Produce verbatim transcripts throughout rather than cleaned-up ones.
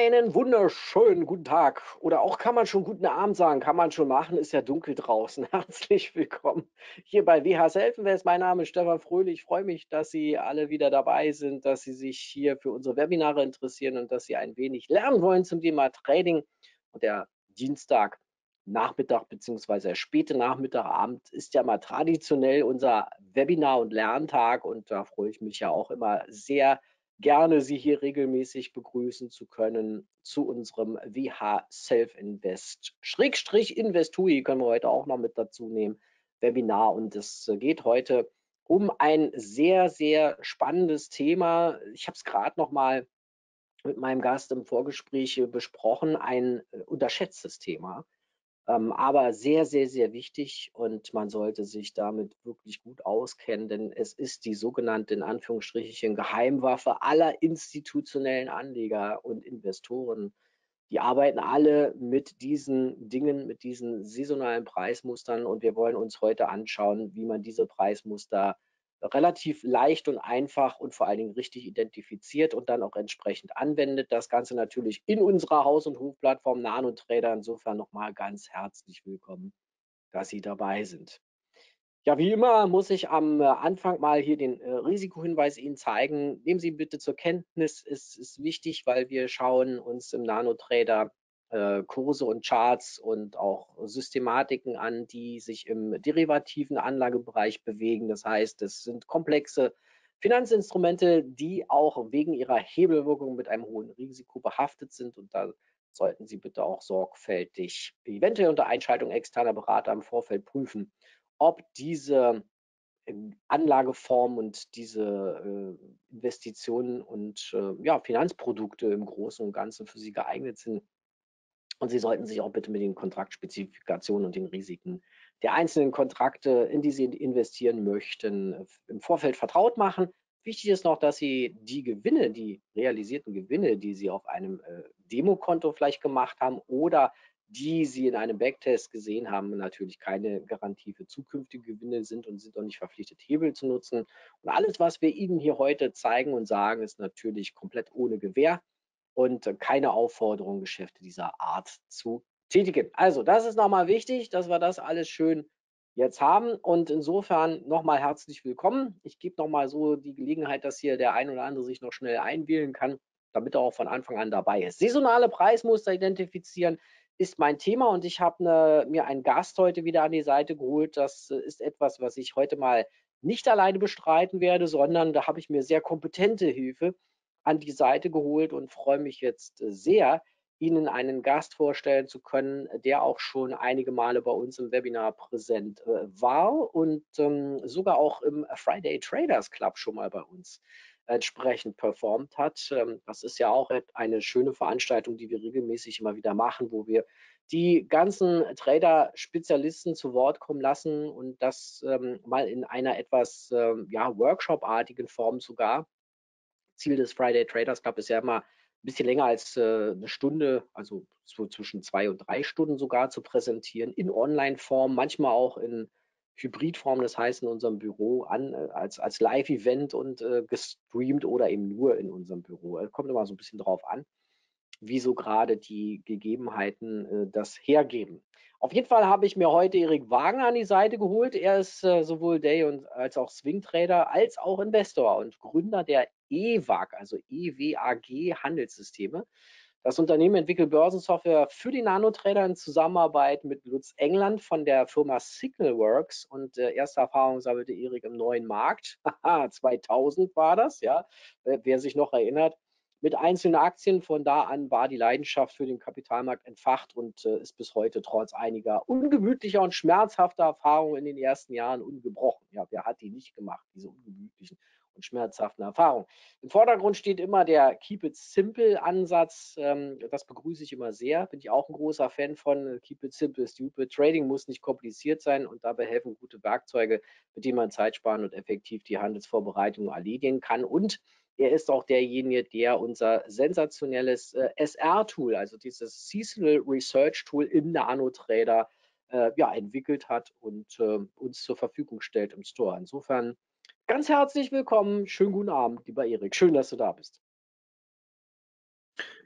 Einen wunderschönen guten Tag oder auch kann man schon guten Abend sagen, kann man schon machen, ist ja dunkel draußen. Herzlich willkommen hier bei W H S Helfenwest. Mein Name ist Stefan Fröhlich. Ich freue mich, dass Sie alle wieder dabei sind, dass Sie sich hier für unsere Webinare interessieren und dass Sie ein wenig lernen wollen zum Thema Trading. Und der Dienstag Nachmittag beziehungsweise der späte Nachmittag, Abend ist ja mal traditionell unser Webinar- und Lerntag und da freue ich mich ja auch immer sehr, gerne Sie hier regelmäßig begrüßen zu können zu unserem W H Self Invest Schrägstrich Investui können wir heute auch noch mit dazu nehmen, Webinar. Und es geht heute um ein sehr, sehr spannendes Thema. Ich habe es gerade noch mal mit meinem Gast im Vorgespräch äh, besprochen, ein äh, unterschätztes Thema. Ähm, aber sehr, sehr, sehr wichtig und man sollte sich damit wirklich gut auskennen, denn es ist die sogenannte, in Anführungsstrichen, Geheimwaffe aller institutionellen Anleger und Investoren. Die arbeiten alle mit diesen Dingen, mit diesen saisonalen Preismustern und wir wollen uns heute anschauen, wie man diese Preismuster relativ leicht und einfach und vor allen Dingen richtig identifiziert und dann auch entsprechend anwendet. Das Ganze natürlich in unserer Haus- und Hofplattform Nanotrader. Insofern nochmal ganz herzlich willkommen, dass Sie dabei sind. Ja, wie immer muss ich am äh, Anfang mal hier den äh, Risikohinweis Ihnen zeigen. Nehmen Sie ihn bitte zur Kenntnis. Es ist wichtig, weil wir schauen uns im Nanotrader äh, Kurse und Charts und auch Systematiken an, die sich im derivativen Anlagebereich bewegen. Das heißt, es sind komplexe Finanzinstrumente, die auch wegen ihrer Hebelwirkung mit einem hohen Risiko behaftet sind. Und da sollten Sie bitte auch sorgfältig, eventuell unter Einschaltung externer Berater im Vorfeld prüfen, ob diese ähm, Anlageform und diese äh, Investitionen und äh, ja, Finanzprodukte im Großen und Ganzen für Sie geeignet sind. Und Sie sollten sich auch bitte mit den Kontraktspezifikationen und den Risiken der einzelnen Kontrakte, in die Sie investieren möchten, äh, im Vorfeld vertraut machen. Wichtig ist noch, dass Sie die Gewinne, die realisierten Gewinne, die Sie auf einem äh, Demokonto vielleicht gemacht haben oder die Sie in einem Backtest gesehen haben, natürlich keine Garantie für zukünftige Gewinne sind und sind auch nicht verpflichtet, Hebel zu nutzen. Und alles, was wir Ihnen hier heute zeigen und sagen, ist natürlich komplett ohne Gewähr und äh, keine Aufforderung, Geschäfte dieser Art zu tätigen. Also, das ist nochmal wichtig, dass wir das alles schön jetzt haben. Und insofern nochmal herzlich willkommen. Ich gebe nochmal so die Gelegenheit, dass hier der ein oder andere sich noch schnell einwählen kann, damit er auch von Anfang an dabei ist. Saisonale Preismuster identifizieren ist mein Thema und ich habe ne, mir einen Gast heute wieder an die Seite geholt. Das äh, ist etwas, was ich heute mal nicht alleine bestreiten werde, sondern da habe ich mir sehr kompetente Hilfe an die Seite geholt und freue mich jetzt äh, sehr, Ihnen einen Gast vorstellen zu können, der auch schon einige Male bei uns im Webinar präsent äh, war und ähm, sogar auch im Friday Traders Club schon mal bei uns entsprechend performt hat. Ähm, das ist ja auch eine schöne Veranstaltung, die wir regelmäßig immer wieder machen, wo wir die ganzen Trader-Spezialisten zu Wort kommen lassen und das ähm, mal in einer etwas ähm, ja, Workshop-artigen Form sogar. Ziel des Friday Traders Club ist ja immer ein bisschen länger als äh, eine Stunde, also so zwischen zwei und drei Stunden sogar zu präsentieren, in Online-Form, manchmal auch in Hybridform, das heißt in unserem Büro an, äh, als, als Live-Event und äh, gestreamt oder eben nur in unserem Büro. Äh, Kommt immer so ein bisschen drauf an, wie so gerade die Gegebenheiten äh, das hergeben. Auf jeden Fall habe ich mir heute Erik Wagner an die Seite geholt. Er ist äh, sowohl Day- und als auch Swing-Trader als auch Investor und Gründer der E W A G, also E W A G Handelssysteme. Das Unternehmen entwickelt Börsensoftware für die Nanotrader in Zusammenarbeit mit Lutz England von der Firma Signalworks. Und äh, erste Erfahrung sammelte Erik im neuen Markt. zweitausend war das, ja, wer, wer sich noch erinnert, mit einzelnen Aktien. Von da an war die Leidenschaft für den Kapitalmarkt entfacht und äh, ist bis heute trotz einiger ungemütlicher und schmerzhafter Erfahrungen in den ersten Jahren ungebrochen. Ja, wer hat die nicht gemacht, diese ungemütlichen und schmerzhaften Erfahrungen? Im Vordergrund steht immer der Keep it simple Ansatz. Ähm, das begrüße ich immer sehr. Bin ich auch ein großer Fan von. Keep it simple, stupid. Trading muss nicht kompliziert sein und dabei helfen gute Werkzeuge, mit denen man Zeit sparen und effektiv die Handelsvorbereitung erledigen kann. Und er ist auch derjenige, der unser sensationelles äh, S R-Tool, also dieses Seasonal Research Tool im Nanotrader, äh, ja, entwickelt hat und äh, uns zur Verfügung stellt im Store. Insofern ganz herzlich willkommen. Schönen guten Abend, lieber Erik. Schön, dass du da bist.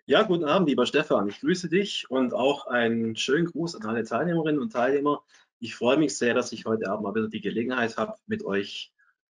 Ja, guten Abend, lieber Stefan. Ich grüße dich und auch einen schönen Gruß an alle Teilnehmerinnen und Teilnehmer. Ich freue mich sehr, dass ich heute Abend mal wieder die Gelegenheit habe, mit euch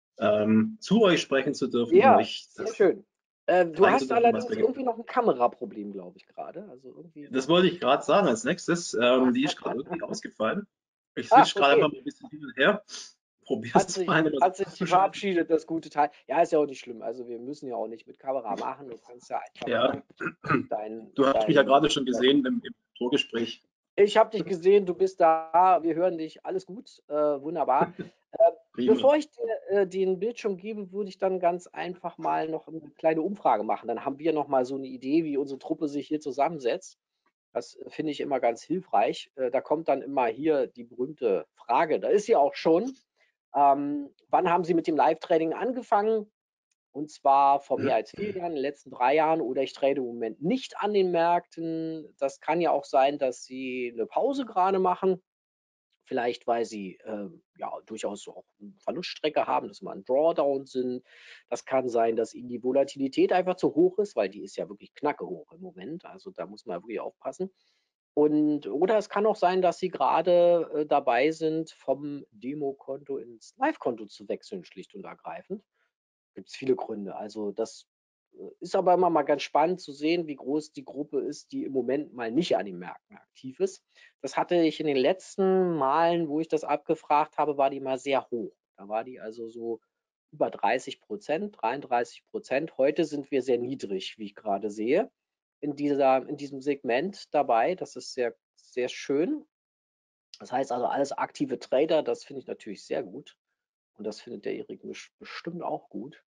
ähm, zu euch sprechen zu dürfen, um Ja, euch sehr das schön. Äh, du zeigen zu hast dürfen, was allerdings wir. irgendwie noch ein Kameraproblem, glaube ich, gerade. Also irgendwie Das so. wollte ich gerade sagen als nächstes. Ähm, die ist gerade irgendwie ausgefallen. Ich Ah, switch gerade okay. einfach mal ein bisschen hin und her. Probier's Hat sich, zwar immer so hat sich auszuschalten. verabschiedet, das gute Teil. Ja, ist ja auch nicht schlimm. Also wir müssen ja auch nicht mit Kamera machen. Du kannst ja einfach Ja, mal dein, du hast mich ja dein gerade schon gesehen im, im Vorgespräch. Ich habe dich gesehen, du bist da, wir hören dich, alles gut, äh, wunderbar. Äh, Prima. bevor ich dir äh, den Bildschirm gebe, würde ich dann ganz einfach mal noch eine kleine Umfrage machen. Dann haben wir noch mal so eine Idee, wie unsere Truppe sich hier zusammensetzt. Das äh, finde ich immer ganz hilfreich. Äh, da kommt dann immer hier die berühmte Frage. Da ist sie auch schon. Ähm, wann haben Sie mit dem Live-Training angefangen? Und zwar vor mehr als vier Jahren, in den letzten drei Jahren, oder ich trade im Moment nicht an den Märkten. Das kann ja auch sein, dass Sie eine Pause gerade machen, vielleicht weil Sie, ähm, ja, durchaus auch 'ne Verluststrecke haben, dass Sie mal 'n Drawdown sind. Das kann sein, dass Ihnen die Volatilität einfach zu hoch ist, weil die ist ja wirklich knackehoch im Moment. Also, da muss man wirklich aufpassen. Und oder es kann auch sein, dass Sie gerade äh, dabei sind, vom Demokonto ins Live-Konto zu wechseln, schlicht und ergreifend. Gibt es viele Gründe. Also, das, äh, ist aber immer mal ganz spannend zu sehen, wie groß die Gruppe ist, die im Moment mal nicht an den Märkten aktiv ist. Das hatte ich in den letzten Malen, wo ich das abgefragt habe, war die mal sehr hoch. Da war die also so über dreißig, dreiunddreißig. Heute sind wir sehr niedrig, wie ich gerade sehe, in dieser in diesem Segment dabei. Das ist sehr, sehr schön. Das heißt also alles aktive Trader, das finde ich natürlich sehr gut und das findet der Erik bes bestimmt auch gut.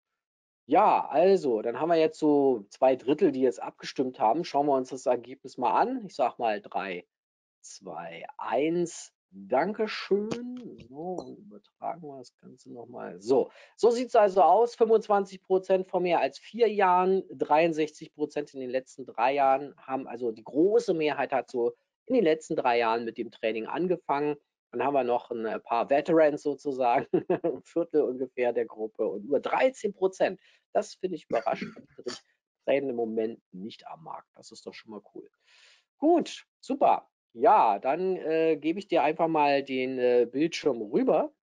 Ja, also, dann haben wir jetzt so zwei Drittel, die jetzt abgestimmt haben. Schauen wir uns das Ergebnis mal an. Ich sage mal drei, zwei, eins. Dankeschön. So, und übertragen wir das Ganze noch mal. So, so sieht es also aus. fünfundzwanzig vor mehr als vier Jahren, dreiundsechzig in den letzten drei Jahren haben, also die große Mehrheit hat so in den letzten drei Jahren mit dem Training angefangen. Dann haben wir noch ein äh, paar Veterans sozusagen, ein Viertel ungefähr der Gruppe und über dreizehn. Das finde ich überraschend. Die Dritt- Traden im Moment nicht am Markt. Das ist doch schon mal cool. Gut, super. Ja, dann äh, gebe ich dir einfach mal den äh, Bildschirm rüber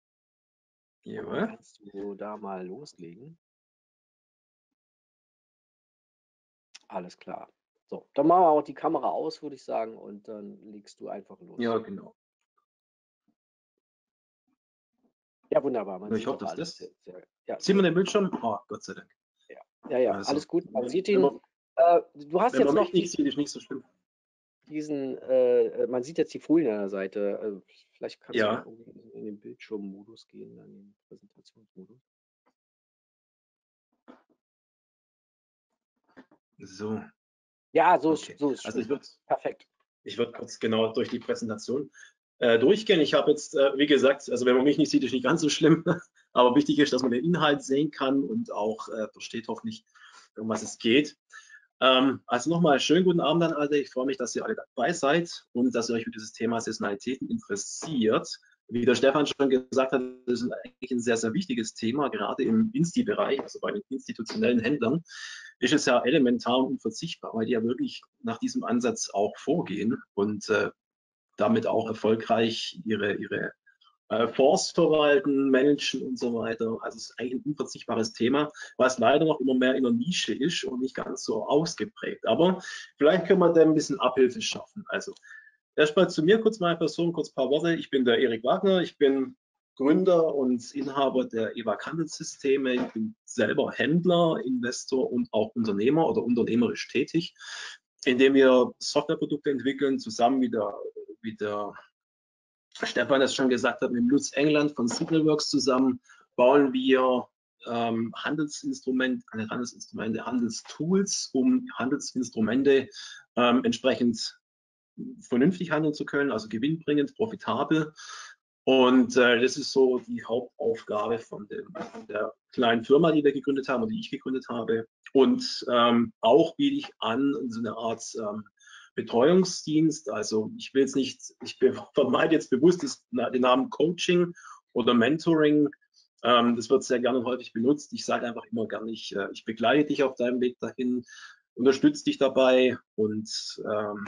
und dann Jawohl. kannst du da mal loslegen. Alles klar. So, dann machen wir auch die Kamera aus, würde ich sagen, und dann legst du einfach los. Ja, genau. Ja, wunderbar. Man Ich sieht hoffe, doch dass alles das. sehr, sehr, ja, Sieht sehr man den gut. Bildschirm? Oh, Gott sei Dank. Ja, ja, ja, Also, alles gut. Man wenn, sieht wenn ihn. man, Äh, du hast wenn jetzt man mich nicht nicht diesen sieht, ist nicht so schlimm. diesen, äh, man sieht jetzt die Folien an der Seite. Äh, vielleicht kannst du mal Ja, irgendwie in, in den Bildschirmmodus gehen, dann in den Präsentationsmodus. so, Ja, so ist, okay. so ist Also ich schön. würde Perfekt. ich würd kurz genau durch die Präsentation äh, durchgehen. Ich habe jetzt, äh, wie gesagt, also wenn man mich nicht sieht, ist nicht ganz so schlimm, aber wichtig ist, dass man den Inhalt sehen kann und auch äh, versteht hoffentlich, um was es geht. Ähm, also nochmal schönen guten Abend an alle. Ich freue mich, dass ihr alle dabei seid und dass ihr euch für dieses Thema Saisonalitäten interessiert. Wie der Stefan schon gesagt hat, das ist eigentlich ein sehr, sehr wichtiges Thema, gerade im Insti-Bereich, also bei den institutionellen Händlern, ist es ja elementar und unverzichtbar, weil die ja wirklich nach diesem Ansatz auch vorgehen und äh, damit auch erfolgreich ihre, ihre äh, Fonds verwalten, managen und so weiter. Also es ist eigentlich ein unverzichtbares Thema, was leider noch immer mehr in der Nische ist und nicht ganz so ausgeprägt. Aber vielleicht können wir da ein bisschen Abhilfe schaffen. Also erstmal zu mir kurz meine Person, kurz ein paar Worte. Ich bin der Erik Wagner, ich bin Gründer und Inhaber der E W A C Handelssysteme. Ich bin selber Händler, Investor und auch Unternehmer oder unternehmerisch tätig, indem wir Softwareprodukte entwickeln, zusammen mit der, mit der Stefan das schon gesagt hat, mit Lutz England von Signalworks zusammen bauen wir ähm, Handelsinstrumente, eine Handelsinstrumente, Handelstools, um Handelsinstrumente ähm, entsprechend vernünftig handeln zu können, also gewinnbringend, profitabel. Und äh, das ist so die Hauptaufgabe von, dem, von der kleinen Firma, die wir gegründet haben oder die ich gegründet habe. Und ähm, auch biete ich an so eine Art ähm, Betreuungsdienst. Also ich will jetzt nicht, ich vermeide jetzt bewusst das, den Namen Coaching oder Mentoring. Ähm, das wird sehr gerne und häufig benutzt. Ich sage einfach immer gerne, ich, äh, ich begleite dich auf deinem Weg dahin. unterstützt dich dabei und ähm,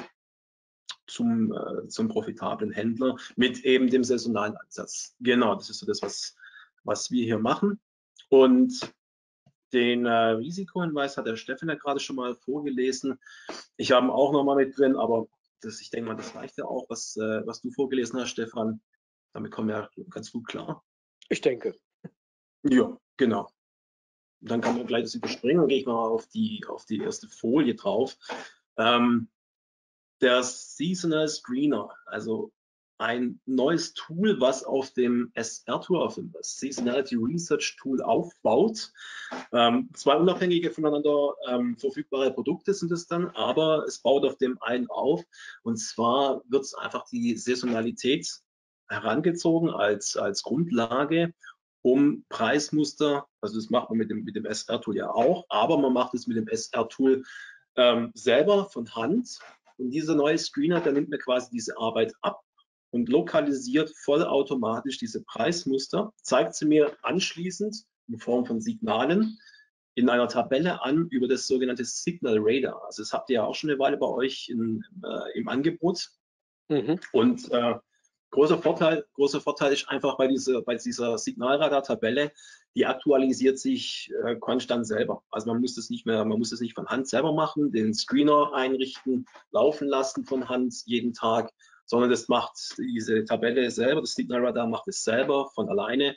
zum, äh, zum profitablen Händler mit eben dem saisonalen Ansatz. Genau, das ist so das, was, was wir hier machen. Und den äh, Risikohinweis hat der Steffen ja gerade schon mal vorgelesen. Ich habe ihn auch nochmal mit drin, aber das, ich denke mal, das reicht ja auch, was, äh, was du vorgelesen hast, Stefan. Damit kommen wir ja ganz gut klar. Ich denke. Ja, genau. Dann kann man gleich das überspringen und gehe ich mal auf die, auf die erste Folie drauf. Ähm, der Seasonal Screener, also ein neues Tool, was auf dem S R-Tool, auf dem Seasonality Research Tool aufbaut. Ähm, zwei unabhängige voneinander ähm, verfügbare Produkte sind es dann, aber es baut auf dem einen auf. Und zwar wird es einfach die Saisonalität herangezogen als, als Grundlage, um Preismuster, also das macht man mit dem, mit dem S R-Tool ja auch, aber man macht es mit dem S R-Tool ähm, selber von Hand. Und dieser neue Screener, der nimmt mir quasi diese Arbeit ab und lokalisiert vollautomatisch diese Preismuster, zeigt sie mir anschließend in Form von Signalen in einer Tabelle an über das sogenannte Signal Radar. Also das habt ihr ja auch schon eine Weile bei euch in, äh, im Angebot. Mhm. Und äh, großer Vorteil, großer Vorteil ist einfach bei dieser, bei dieser Signalradar-Tabelle, die aktualisiert sich äh, konstant selber. Also man muss das nicht mehr, man muss das nicht von Hand selber machen, den Screener einrichten, laufen lassen von Hand jeden Tag, sondern das macht diese Tabelle selber, das Signalradar macht es selber von alleine.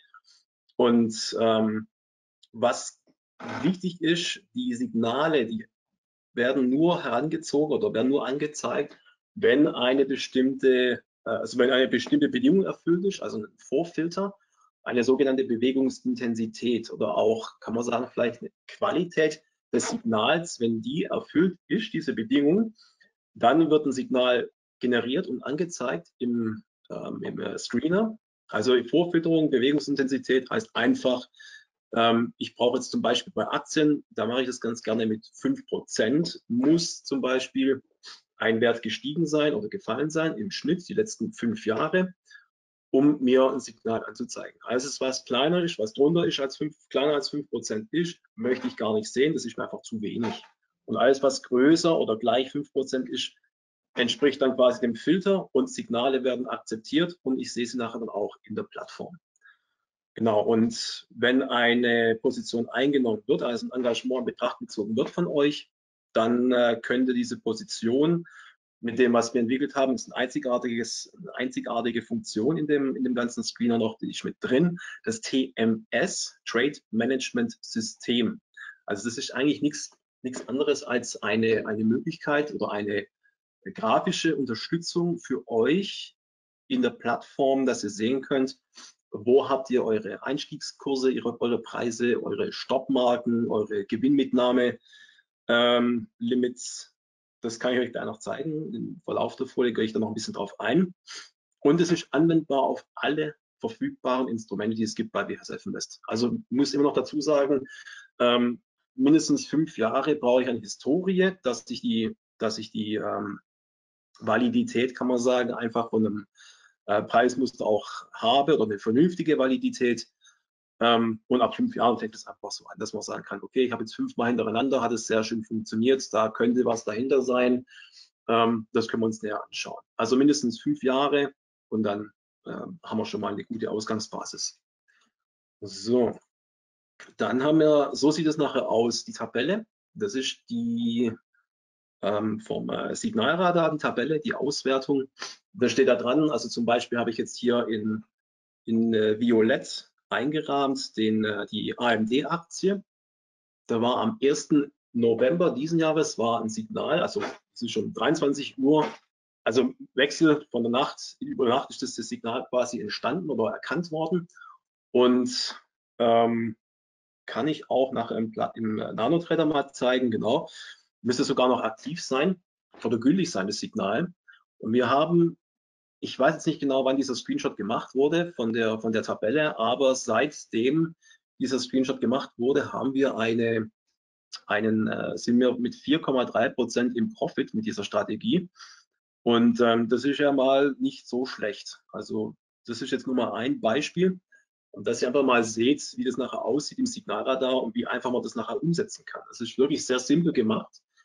Und ähm, was wichtig ist, die Signale, die werden nur herangezogen oder werden nur angezeigt, wenn eine bestimmte, also wenn eine bestimmte Bedingung erfüllt ist, also ein Vorfilter, eine sogenannte Bewegungsintensität oder auch, kann man sagen, vielleicht eine Qualität des Signals, wenn die erfüllt ist, diese Bedingung, dann wird ein Signal generiert und angezeigt im, ähm, im Screener. Also Vorfilterung, Bewegungsintensität heißt einfach, ähm, ich brauche jetzt zum Beispiel bei Aktien, da mache ich das ganz gerne mit fünf Prozent, muss zum Beispiel ein Wert gestiegen sein oder gefallen sein im Schnitt die letzten fünf Jahre, um mir ein Signal anzuzeigen. Alles, was kleiner ist, was drunter ist als fünf, kleiner als fünf Prozent ist, möchte ich gar nicht sehen, das ist mir einfach zu wenig. Und alles, was größer oder gleich fünf Prozent ist, entspricht dann quasi dem Filter und Signale werden akzeptiert und ich sehe sie nachher dann auch in der Plattform. Genau, und wenn eine Position eingenommen wird, also ein Engagement in Betracht gezogen wird von euch, dann äh, könnte diese Position mit dem, was wir entwickelt haben, ist ein einzigartiges, eine einzigartige Funktion in dem, in dem ganzen Screener noch, die ist mit drin, das T M S, Trade Management System. Also das ist eigentlich nichts, nichts anderes als eine, eine Möglichkeit oder eine grafische Unterstützung für euch in der Plattform, dass ihr sehen könnt, wo habt ihr eure Einstiegskurse, ihre, eure Preise, eure Stoppmarken, eure Gewinnmitnahme ähm, Limits. Das kann ich euch gleich noch zeigen. Im Verlauf der Folie gehe ich da noch ein bisschen drauf ein. Und es ist anwendbar auf alle verfügbaren Instrumente, die es gibt bei W H S F Invest. Also ich muss immer noch dazu sagen, ähm, mindestens fünf Jahre brauche ich eine Historie, dass ich die, dass ich die ähm, Validität, kann man sagen, einfach von einem äh, Preismuster auch habe oder eine vernünftige Validität. Ähm, und ab fünf Jahren fängt es einfach so an, dass man sagen kann, okay, ich habe jetzt fünfmal hintereinander, hat es sehr schön funktioniert, da könnte was dahinter sein. Ähm, das können wir uns näher anschauen. Also mindestens fünf Jahre und dann ähm, haben wir schon mal eine gute Ausgangsbasis. So, dann haben wir, so sieht es nachher aus, die Tabelle. Das ist die ähm, vom äh, Signalradar, die Tabelle, die Auswertung. Da steht da dran, also zum Beispiel habe ich jetzt hier in, in äh, Violett eingerahmt den, äh, die A M D-Aktie. Da war am ersten November diesen Jahres war ein Signal, also es ist schon dreiundzwanzig Uhr, also Wechsel von der Nacht, über Nacht ist das, das Signal quasi entstanden oder erkannt worden und ähm, kann ich auch nachher im, im NanoTrader mal zeigen, genau, müsste sogar noch aktiv sein oder gültig sein, das Signal. Und wir haben, ich weiß jetzt nicht genau, wann dieser Screenshot gemacht wurde von der, von der Tabelle, aber seitdem dieser Screenshot gemacht wurde, haben wir eine, einen, äh, sind wir mit vier Komma drei Prozent im Profit mit dieser Strategie. Und ähm, das ist ja mal nicht so schlecht. Also das ist jetzt nur mal ein Beispiel. Und dass ihr einfach mal seht, wie das nachher aussieht im Signalradar und wie einfach man das nachher umsetzen kann. Das ist wirklich sehr simpel gemacht.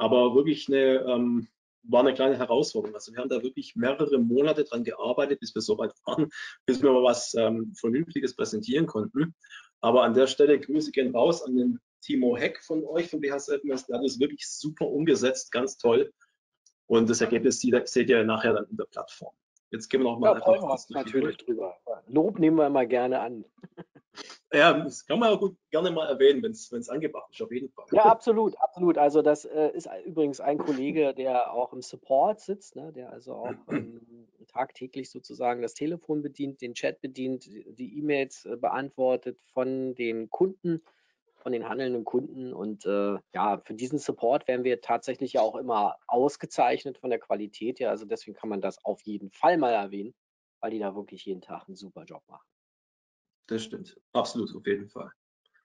aber wirklich eine, ähm, war eine kleine Herausforderung. Also wir haben da wirklich mehrere Monate dran gearbeitet, bis wir so weit waren, bis wir mal was ähm, Vernünftiges präsentieren konnten. Aber an der Stelle Grüße gehen raus an den Timo Heck von euch, von B H S F. Der hat es wirklich super umgesetzt, ganz toll. Und das Ergebnis seht ihr nachher dann in der Plattform. Jetzt gehen wir noch mal Ja, einfach freuen wir kurz uns durch die natürlich durch. drüber. Lob nehmen wir immer gerne an. Ja, das kann man auch gut gerne mal erwähnen, wenn es angebracht ist, auf jeden Fall. Ja, absolut, absolut. Also das äh, ist übrigens ein Kollege, der auch im Support sitzt, ne, der also auch ähm, tagtäglich sozusagen das Telefon bedient, den Chat bedient, die E-Mails äh, beantwortet von den Kunden, von den handelnden Kunden. Und äh, ja, für diesen Support werden wir tatsächlich ja auch immer ausgezeichnet von der Qualität her. Also deswegen kann man das auf jeden Fall mal erwähnen, weil die da wirklich jeden Tag einen super Job machen. Das stimmt, absolut, auf jeden Fall.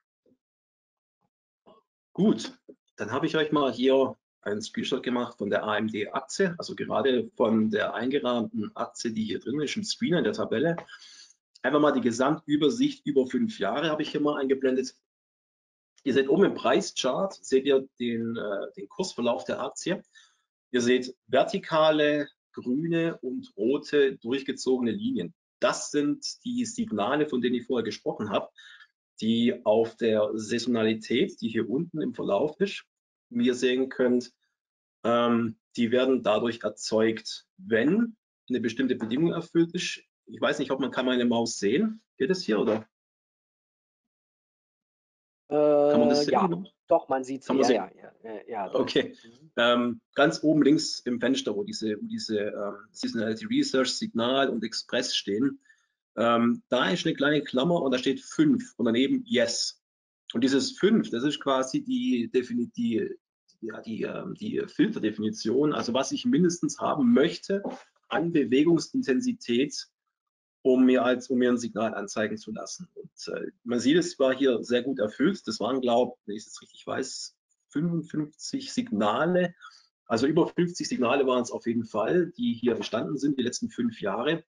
Gut, dann habe ich euch mal hier einen Screenshot gemacht von der A M D-Aktie, also gerade von der eingerahmten Aktie, die hier drin ist, im Screener in der Tabelle. Einfach mal die Gesamtübersicht über fünf Jahre habe ich hier mal eingeblendet. Ihr seht oben im Preischart, seht ihr den, äh, den Kursverlauf der Aktie. Ihr seht vertikale, grüne und rote durchgezogene Linien. Das sind die Signale, von denen ich vorher gesprochen habe, die auf der Saisonalität, die hier unten im Verlauf ist, wie ihr sehen könnt, ähm, die werden dadurch erzeugt, wenn eine bestimmte Bedingung erfüllt ist. Ich weiß nicht, ob man kann meine Maus sehen. Geht es hier oder? Kann man Äh, das sehen? ja, Genau? doch, man sieht Kann sie. man Ja, sehen. ja, ja, ja, ja, doch. Okay. Mhm. Ähm, ganz oben links im Fenster, wo diese, wo diese ähm, Seasonality Research, Signal und Express stehen, ähm, da ist eine kleine Klammer und da steht fünf und daneben Yes. Und dieses fünf, das ist quasi die, die, ja, die, ähm, die Filterdefinition, also was ich mindestens haben möchte an Bewegungsintensität, um mir, als, um mir ein Signal anzeigen zu lassen. Und äh, man sieht, es war hier sehr gut erfüllt. Das waren, glaube ich, wenn ich es richtig weiß, fünfundfünfzig Signale. Also über fünfzig Signale waren es auf jeden Fall, die hier entstanden sind, die letzten fünf Jahre.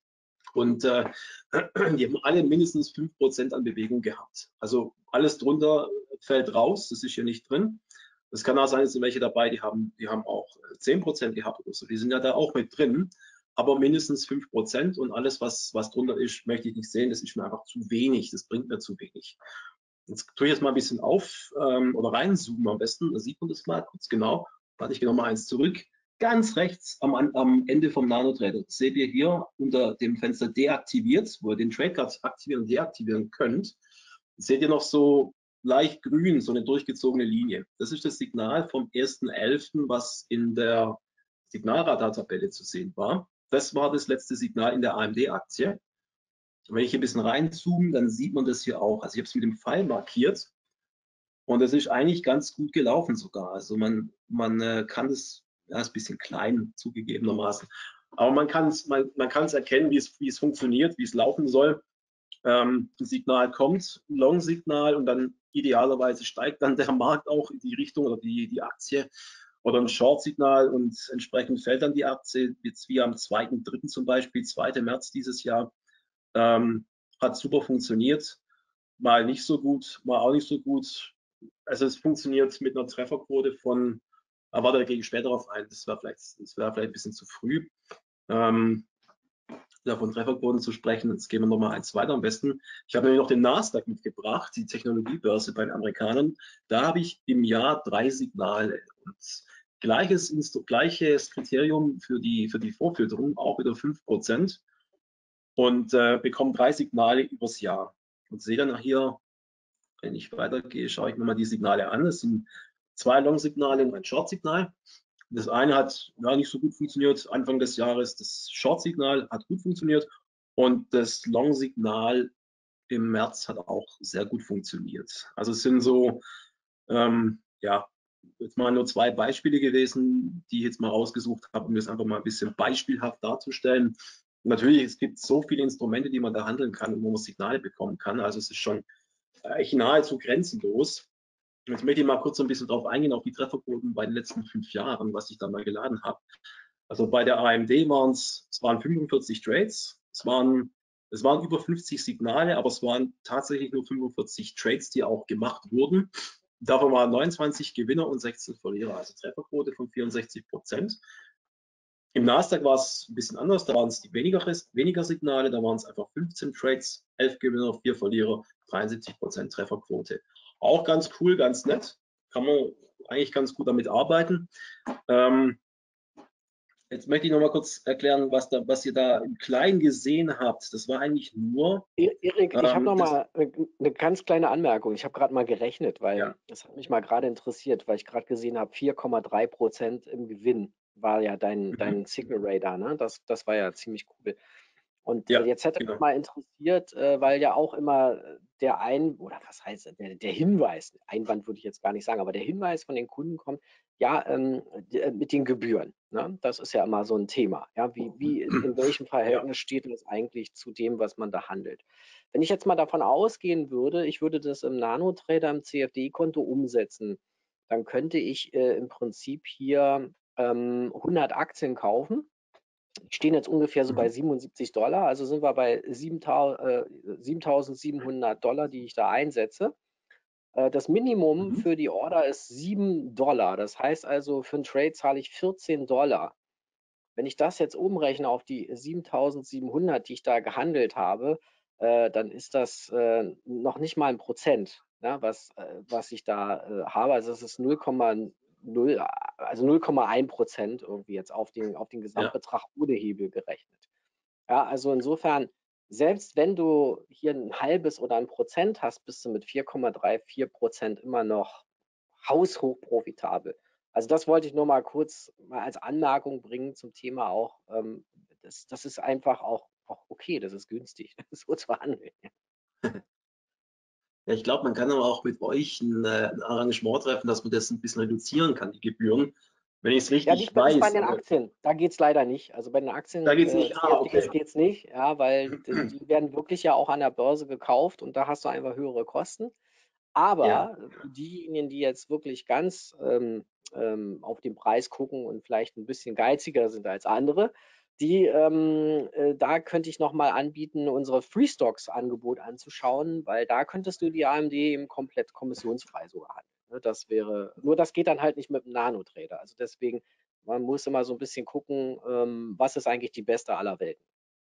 Und äh, die haben alle mindestens fünf Prozent an Bewegung gehabt. Also alles drunter fällt raus, das ist hier nicht drin. Es kann auch sein, es sind welche dabei, die haben, die haben auch zehn Prozent gehabt oder so. Die sind ja da auch mit drin, aber mindestens fünf Prozent und alles, was, was drunter ist, möchte ich nicht sehen. Das ist mir einfach zu wenig, das bringt mir zu wenig. Jetzt tue ich jetzt mal ein bisschen auf ähm, oder reinzoomen am besten, da sieht man das mal kurz genau. Warte, ich gehe noch mal eins zurück. Ganz rechts am, am Ende vom Nano-Trader seht ihr hier unter dem Fenster deaktiviert, wo ihr den Trade Card aktivieren und deaktivieren könnt. Seht ihr noch so leicht grün, so eine durchgezogene Linie. Das ist das Signal vom ersten elften, was in der Signalradar-Tabelle zu sehen war. Das war das letzte Signal in der A M D-Aktie. Wenn ich hier ein bisschen reinzoome, dann sieht man das hier auch. Also ich habe es mit dem Pfeil markiert und das ist eigentlich ganz gut gelaufen sogar. Also man, man äh, kann das, ja, ist ein bisschen klein zugegebenermaßen, aber man kann es man, man kann es erkennen, wie es, wie es funktioniert, wie es laufen soll. Ähm, ein Signal kommt, ein Long-Signal und dann idealerweise steigt dann der Markt auch in die Richtung oder die, die Aktie oder ein Short-Signal und entsprechend fällt dann die Aktie, jetzt wie am zweiten dritten zum Beispiel, zweiten März dieses Jahr. Ähm, hat super funktioniert, mal nicht so gut, mal auch nicht so gut. Also es funktioniert mit einer Trefferquote von, aber da gehe ich später darauf ein, das wäre vielleicht, das wäre vielleicht ein bisschen zu früh, ähm, da von Trefferquoten zu sprechen. Jetzt gehen wir noch mal eins weiter am besten. Ich habe nämlich noch den Nasdaq mitgebracht, die Technologiebörse bei den Amerikanern. Da habe ich im Jahr drei Signale. Und gleiches, gleiches Kriterium für die, für die Vorfilterung, auch wieder fünf Prozent. Und äh, bekomme drei Signale übers Jahr. Und sehe dann hier, wenn ich weitergehe, schaue ich mir mal die Signale an. Das sind zwei Long-Signale und ein Short-Signal. Das eine hat ja nicht so gut funktioniert Anfang des Jahres. Das Short-Signal hat gut funktioniert und das Long-Signal im März hat auch sehr gut funktioniert. Also es sind so, ähm, ja, jetzt mal nur zwei Beispiele gewesen, die ich jetzt mal rausgesucht habe, um das einfach mal ein bisschen beispielhaft darzustellen. Natürlich, es gibt so viele Instrumente, die man da handeln kann und wo man Signale bekommen kann. Also es ist schon echt nahezu grenzenlos. Jetzt möchte ich mal kurz so ein bisschen darauf eingehen, auf die Trefferquoten bei den letzten fünf Jahren, was ich da mal geladen habe. Also bei der A M D waren es, es waren fünfundvierzig Trades, es waren, es waren über fünfzig Signale, aber es waren tatsächlich nur fünfundvierzig Trades, die auch gemacht wurden. davon waren neunundzwanzig Gewinner und sechzehn Verlierer, also Trefferquote von vierundsechzig Prozent. Im Nasdaq war es ein bisschen anders, da waren es die weniger, weniger Signale, da waren es einfach fünfzehn Trades, elf Gewinner, vier Verlierer, dreiundsiebzig Prozent Trefferquote. Auch ganz cool, ganz nett, kann man eigentlich ganz gut damit arbeiten. Ähm, jetzt möchte ich noch mal kurz erklären, was, da, was ihr da im Kleinen gesehen habt. Das war eigentlich nur... E- Erik, ich habe Ähm, noch das, mal eine, eine ganz kleine Anmerkung. Ich habe gerade mal gerechnet, weil ja. das hat mich mal gerade interessiert, weil ich gerade gesehen habe, vier Komma drei Prozent im Gewinn war ja dein, Mhm. dein Signal Radar, ne? Das, das war ja ziemlich cool. Und äh, Ja, jetzt hätte mich genau. mal interessiert, äh, weil ja auch immer äh, der Ein, oder was heißt das, der, der Hinweis, Einwand würde ich jetzt gar nicht sagen, aber der Hinweis von den Kunden kommt, ja, ähm, die, äh, mit den Gebühren. Ne? Das ist ja immer so ein Thema. Ja, wie, wie, in welchem Ja. Verhältnis steht das eigentlich zu dem, was man da handelt? Wenn ich jetzt mal davon ausgehen würde, ich würde das im Nano-Trader, im C F D-Konto umsetzen, dann könnte ich äh, im Prinzip hier ähm, hundert Aktien kaufen. Die stehen jetzt ungefähr so bei Mhm. siebenundsiebzig Dollar, also sind wir bei siebentausendsiebenhundert Dollar, die ich da einsetze. Äh, Das Minimum Mhm. für die Order ist sieben Dollar. Das heißt also, für einen Trade zahle ich vierzehn Dollar. Wenn ich das jetzt umrechne auf die siebentausendsiebenhundert, die ich da gehandelt habe, äh, dann ist das äh, noch nicht mal ein Prozent, ne, was, äh, was ich da äh, habe. Also es ist null Komma null, also null Komma eins Prozent irgendwie jetzt auf den, auf den Ja. Gesamtbetrag ohne Hebel gerechnet. Ja, also insofern, selbst wenn du hier ein halbes oder ein Prozent hast, bist du mit vier Komma vierunddreißig Prozent immer noch haushoch profitabel. Also das wollte ich nur mal kurz mal als Anmerkung bringen zum Thema auch. Ähm, das, das ist einfach auch, auch okay, das ist günstig, so zu handeln. Ja, ich glaube, man kann aber auch mit euch ein, äh, ein Arrangement treffen, dass man das ein bisschen reduzieren kann, die Gebühren. Wenn ich es Ja, nicht, richtig bei- nicht bei weiß, den also Aktien. Da geht es leider nicht. Also bei den da Aktien, geht es äh, nicht, ah, C F Ds okay. geht es nicht, ja, weil die, die werden wirklich ja auch an der Börse gekauft und da hast du einfach höhere Kosten. Ja, Aber diejenigen, die jetzt wirklich ganz ähm, ähm, auf den Preis gucken und vielleicht ein bisschen geiziger sind als andere, die, ähm, äh, da könnte ich nochmal anbieten, unsere Free-Stocks-Angebot anzuschauen, weil da könntest du die A M D eben komplett kommissionsfrei sogar handeln. Ne? Das wäre, nur das geht dann halt nicht mit dem Nano-Trader. Also deswegen, man muss immer so ein bisschen gucken, ähm, was ist eigentlich die beste aller Welten.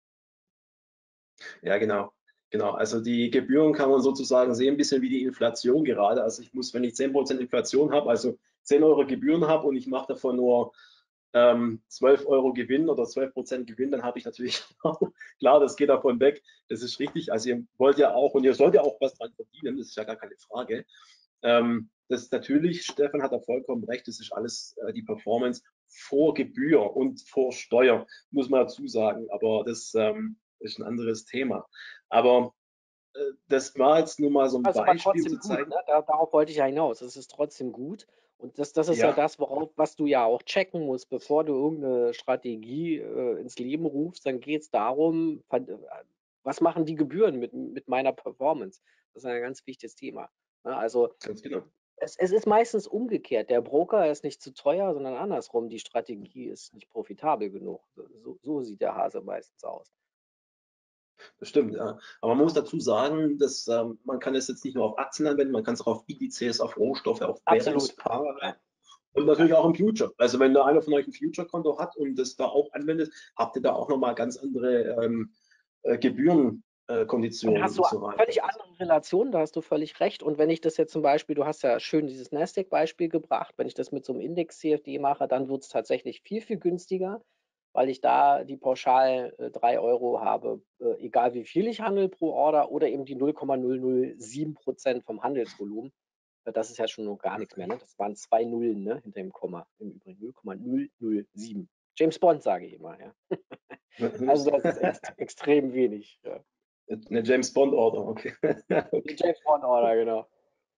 ja, genau. Genau, also die Gebühren kann man sozusagen sehen, ein bisschen wie die Inflation gerade. Also ich muss, wenn ich zehn Prozent Inflation habe, also zehn Euro Gebühren habe und ich mache davon nur ähm, zwölf Euro Gewinn oder zwölf Prozent Gewinn, dann habe ich natürlich, klar, das geht davon weg. Das ist richtig. Also ihr wollt ja auch und ihr sollt ja auch was dran verdienen, das ist ja gar keine Frage. Ähm, das ist natürlich, Stefan hat da vollkommen recht, das ist alles äh, die Performance vor Gebühr und vor Steuer, muss man dazu sagen. Aber das ähm, ist ein anderes Thema. Aber äh, das war jetzt nur mal so ein Das ist aber Beispiel, um trotzdem zu gut, zeigen, ne? Da, darauf wollte ich ja hinaus. Es ist trotzdem gut. Und das, das ist ja ja, das, worauf, was du ja auch checken musst, bevor du irgendeine Strategie äh, ins Leben rufst, dann geht es darum, ver- äh, was machen die Gebühren mit, mit meiner Performance? Das ist ein ganz wichtiges Thema. Ne? Also ganz genau. es, es ist meistens umgekehrt. Der Broker ist nicht zu teuer, sondern andersrum. Die Strategie ist nicht profitabel genug. So, so sieht der Hase meistens aus. Das stimmt, ja. Aber man muss dazu sagen, dass ähm, man kann es jetzt nicht nur auf Aktien anwenden, man kann es auch auf Indizes, auf Rohstoffe, auf Absolut. Währungspaare Ja, und ja. natürlich auch im Future. Also wenn da einer von euch ein Future-Konto hat und das da auch anwendet, habt ihr da auch nochmal ganz andere ähm, äh, Und Gebührenkonditionen hast und du so weiter. völlig andere Relationen, da hast du völlig recht. Und wenn ich das jetzt zum Beispiel, du hast ja schön dieses Nasdaq-Beispiel gebracht, wenn ich das mit so einem Index-C F D mache, dann wird es tatsächlich viel, viel günstiger, weil ich da die pauschal äh, drei Euro habe, äh, egal wie viel ich handle pro Order oder eben die null Komma null null sieben Prozent vom Handelsvolumen. Äh, Das ist ja schon noch gar nichts mehr, ne? Das waren zwei Nullen, ne, hinter dem Komma. Im Übrigen null Komma null null sieben. James Bond, sage ich immer, ja. Also das ist echt extrem wenig. Ja. Eine James Bond Order, okay. Die Okay. James Bond Order, genau.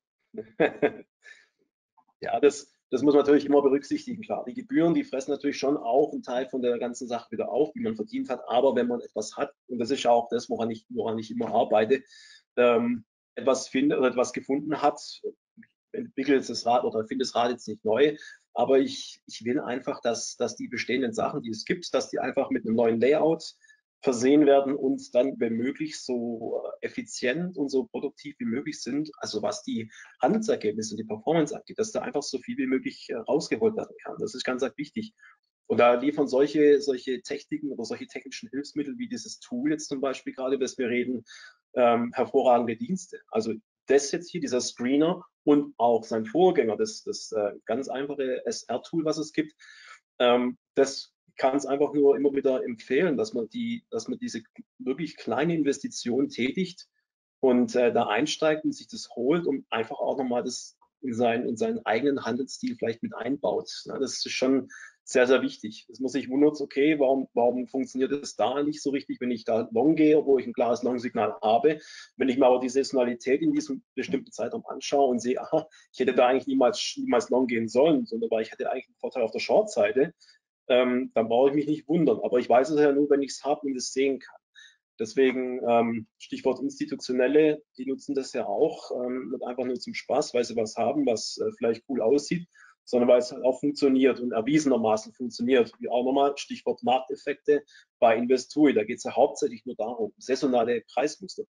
Ja, das, das muss man natürlich immer berücksichtigen, klar. Die Gebühren, die fressen natürlich schon auch einen Teil von der ganzen Sache wieder auf, die man verdient hat. Aber wenn man etwas hat, und das ist ja auch das, woran ich, woran ich immer arbeite, ähm, etwas finde oder etwas gefunden hat, entwickelt das Rad oder finde das Rad jetzt nicht neu, aber ich, ich will einfach, dass, dass die bestehenden Sachen, die es gibt, dass die einfach mit einem neuen Layout versehen werden und dann, wenn möglich, so effizient und so produktiv wie möglich sind, also was die Handelsergebnisse und die Performance angeht, dass da einfach so viel wie möglich rausgeholt werden kann. Das ist ganz, ganz wichtig. Und da liefern solche, solche Techniken oder solche technischen Hilfsmittel wie dieses Tool jetzt zum Beispiel gerade, über das wir reden, ähm, hervorragende Dienste. Also das jetzt hier, dieser Screener und auch sein Vorgänger, das, das äh, ganz einfache S R-Tool, was es gibt, ähm, das kann es einfach nur immer wieder empfehlen, dass man die, dass man diese wirklich kleine Investition tätigt und äh, da einsteigt und sich das holt und einfach auch nochmal das in seinen, in seinen eigenen Handelsstil vielleicht mit einbaut. Ja, das ist schon sehr, sehr wichtig. Dass man sich wundert, okay, warum, warum funktioniert das da nicht so richtig, wenn ich da long gehe, wo ich ein klares Long-Signal habe. Wenn ich mir aber die Saisonalität in diesem bestimmten Zeitraum anschaue und sehe, aha, ich hätte da eigentlich niemals, niemals long gehen sollen, sondern weil ich hätte eigentlich einen Vorteil auf der Short-Seite, ähm, dann brauche ich mich nicht wundern. Aber ich weiß es ja nur, wenn ich es habe und es sehen kann. Deswegen ähm, Stichwort Institutionelle, die nutzen das ja auch, ähm, nicht einfach nur zum Spaß, weil sie was haben, was äh, vielleicht cool aussieht, sondern weil es halt auch funktioniert und erwiesenermaßen funktioniert. Wie auch nochmal Stichwort Markteffekte bei Investui. Da geht es ja hauptsächlich nur darum, saisonale Preismuster.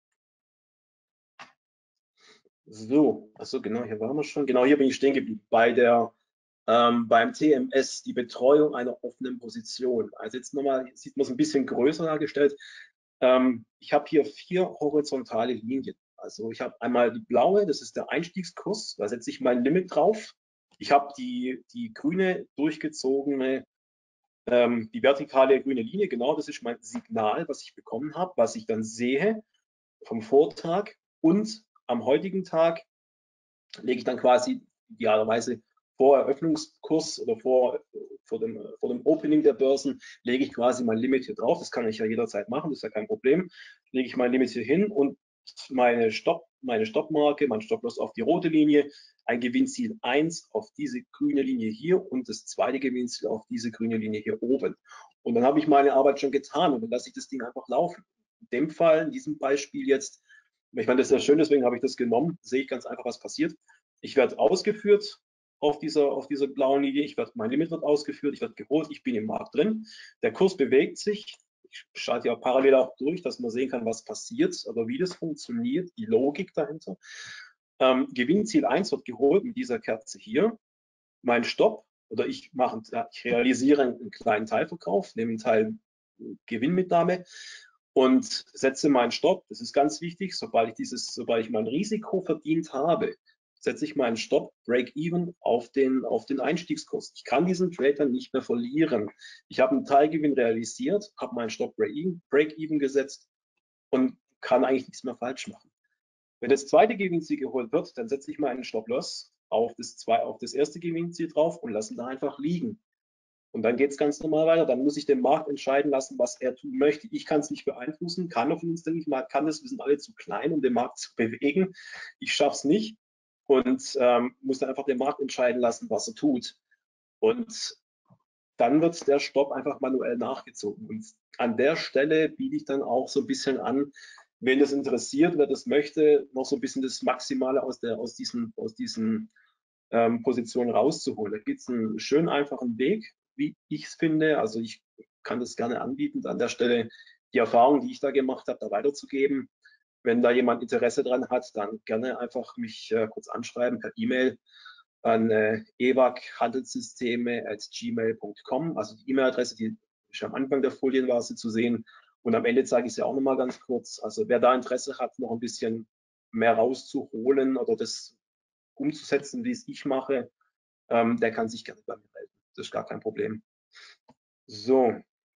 So, also genau, hier waren wir schon. Genau, hier bin ich stehen geblieben. Bei der Ähm, beim T M S die Betreuung einer offenen Position. Also jetzt nochmal, sieht man es ein bisschen größer dargestellt. Ähm, ich habe hier vier horizontale Linien. Also ich habe einmal die blaue, das ist der Einstiegskurs, da setze ich mein Limit drauf. Ich habe die, die grüne durchgezogene, ähm, die vertikale grüne Linie, genau, das ist mein Signal, was ich bekommen habe, was ich dann sehe vom Vortag. Und am heutigen Tag lege ich dann quasi idealerweise vor Eröffnungskurs oder vor, vor, dem, vor dem Opening der Börsen lege ich quasi mein Limit hier drauf. Das kann ich ja jederzeit machen, das ist ja kein Problem. Lege ich mein Limit hier hin und meine Stopp, meine Stoppmarke, mein Stopploss auf die rote Linie, ein Gewinnziel eins auf diese grüne Linie hier und das zweite Gewinnziel auf diese grüne Linie hier oben. Und dann habe ich meine Arbeit schon getan und dann lasse ich das Ding einfach laufen. In dem Fall, in diesem Beispiel jetzt, ich meine, das ist ja schön, deswegen habe ich das genommen, sehe ich ganz einfach, was passiert. Ich werde ausgeführt auf dieser, auf dieser blauen Linie, ich werde, mein Limit wird ausgeführt, ich werde geholt, ich bin im Markt drin. Der Kurs bewegt sich, ich schalte ja parallel auch durch, dass man sehen kann, was passiert, aber wie das funktioniert, die Logik dahinter. Ähm, Gewinnziel eins wird geholt mit dieser Kerze hier. Mein Stopp, oder ich, mache, ich realisiere einen kleinen Teilverkauf, nehme einen Teil Gewinnmitnahme und setze meinen Stopp. Das ist ganz wichtig, sobald ich dieses, sobald ich mein Risiko verdient habe, setze ich meinen Stopp Break-Even auf den, auf den Einstiegskurs. Ich kann diesen Trade dann nicht mehr verlieren. Ich habe einen Teilgewinn realisiert, habe meinen Stopp Break-Even Break gesetzt und kann eigentlich nichts mehr falsch machen. Wenn das zweite Gewinnziel geholt wird, dann setze ich meinen Stop-Loss auf das, zwei, auf das erste Gewinnziel drauf und lasse ihn da einfach liegen. Und dann geht es ganz normal weiter. Dann muss ich den Markt entscheiden lassen, was er tun möchte. Ich kann es nicht beeinflussen, kann auf uns, denke ich mal, kann das. Wir sind alle zu klein, um den Markt zu bewegen. Ich schaffe es nicht und ähm, muss dann einfach den Markt entscheiden lassen, was er tut. Und dann wird der Stopp einfach manuell nachgezogen. Und an der Stelle biete ich dann auch so ein bisschen an, wen das interessiert, wer das möchte, noch so ein bisschen das Maximale aus, der, aus diesen, aus diesen ähm, Positionen rauszuholen. Da gibt es einen schön einfachen Weg, wie ich es finde. Also ich kann das gerne anbieten, an der Stelle die Erfahrung, die ich da gemacht habe, da weiterzugeben. Wenn da jemand Interesse dran hat, dann gerne einfach mich äh, kurz anschreiben per E-Mail an äh, ewag-handelssysteme at gmail punkt com. Also die E-Mail-Adresse, die ist am Anfang der Folien war sie zu sehen. Und am Ende zeige ich sie auch noch mal ganz kurz. Also wer da Interesse hat, noch ein bisschen mehr rauszuholen oder das umzusetzen, wie es ich mache, ähm, der kann sich gerne bei mir melden. Das ist gar kein Problem. So,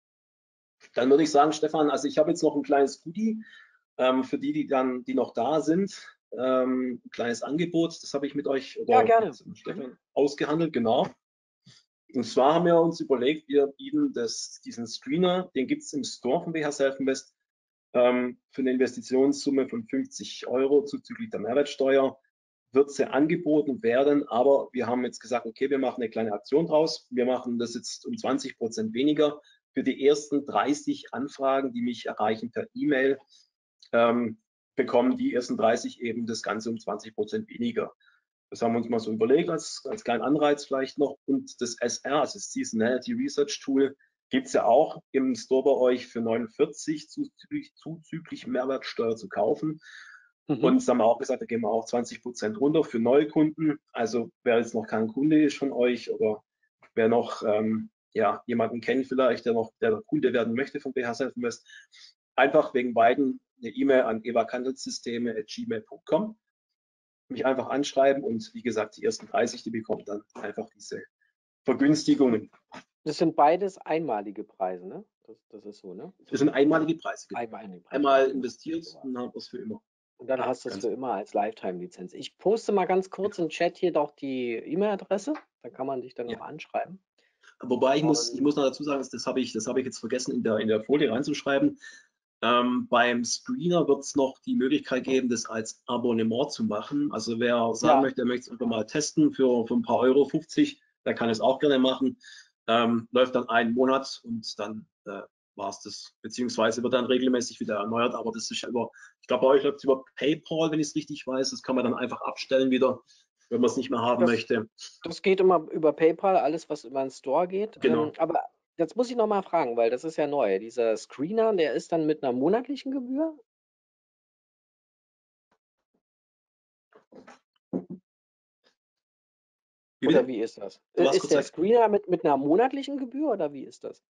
dann würde ich sagen, Stefan, also ich habe jetzt noch ein kleines Goodie ähm, für die, die dann, die noch da sind. Ähm, ein kleines Angebot, das habe ich mit euch oder ja, gerne. mit Stefan ausgehandelt, genau. Und zwar haben wir uns überlegt, wir bieten das, diesen Screener, den gibt es im Store von W H Selfinvest ähm, für eine Investitionssumme von fünfzig Euro zuzüglich der Mehrwertsteuer. Wird sie angeboten werden, aber wir haben jetzt gesagt, okay, wir machen eine kleine Aktion draus. Wir machen das jetzt um zwanzig Prozent weniger für die ersten dreißig Anfragen, die mich erreichen per E-Mail, ähm, bekommen die ersten dreißig eben das Ganze um zwanzig Prozent weniger. Das haben wir uns mal so überlegt als, als kleinen Anreiz vielleicht noch. Und das S R, also das Seasonality Research Tool, gibt es ja auch im Store bei euch für neunundvierzig zuzüglich, zuzüglich Mehrwertsteuer zu kaufen. Mhm. Und haben wir auch gesagt, da gehen wir auch zwanzig Prozent runter für Neukunden. Also wer jetzt noch kein Kunde ist von euch oder wer noch ähm, ja, jemanden kennt vielleicht, der noch der Kunde werden möchte von B H Self-Invest, einfach wegen beiden eine E-Mail an evakandelssysteme at gmail punkt com. Mich einfach anschreiben und wie gesagt, die ersten dreißig, die bekommen dann einfach diese Vergünstigungen. Das sind beides einmalige Preise, ne? Das, das ist so, ne? Das sind einmalige Preise. Einmalige Preise. Einmal investiert und dann hast du es für immer. Und dann hast du es für immer als Lifetime-Lizenz. Ich poste mal ganz kurz im Chat hier doch die E-Mail-Adresse. Da kann man dich dann noch ja. anschreiben. Wobei ich muss, ich muss noch dazu sagen, das habe ich, das habe ich jetzt vergessen, in der, in der Folie reinzuschreiben. Ähm, beim Screener wird es noch die Möglichkeit geben, das als Abonnement zu machen. Also wer sagen ja. möchte, er möchte es einfach mal testen für, für ein paar Euro fünfzig, der kann es auch gerne machen. Ähm, läuft dann einen Monat und dann äh, war es das. Beziehungsweise wird dann regelmäßig wieder erneuert. Aber das ist ja über, ich glaube, bei euch läuft es über PayPal, wenn ich es richtig weiß. Das kann man dann einfach abstellen wieder, wenn man es nicht mehr haben das, möchte. Das geht immer über PayPal, alles, was über den Store geht. Genau. Ähm, aber jetzt muss ich noch mal fragen, weil das ist ja neu. Dieser Screener, der ist dann mit einer monatlichen Gebühr? Wie oder wie ist das? Ist der Screener mit, mit einer monatlichen Gebühr oder wie ist das?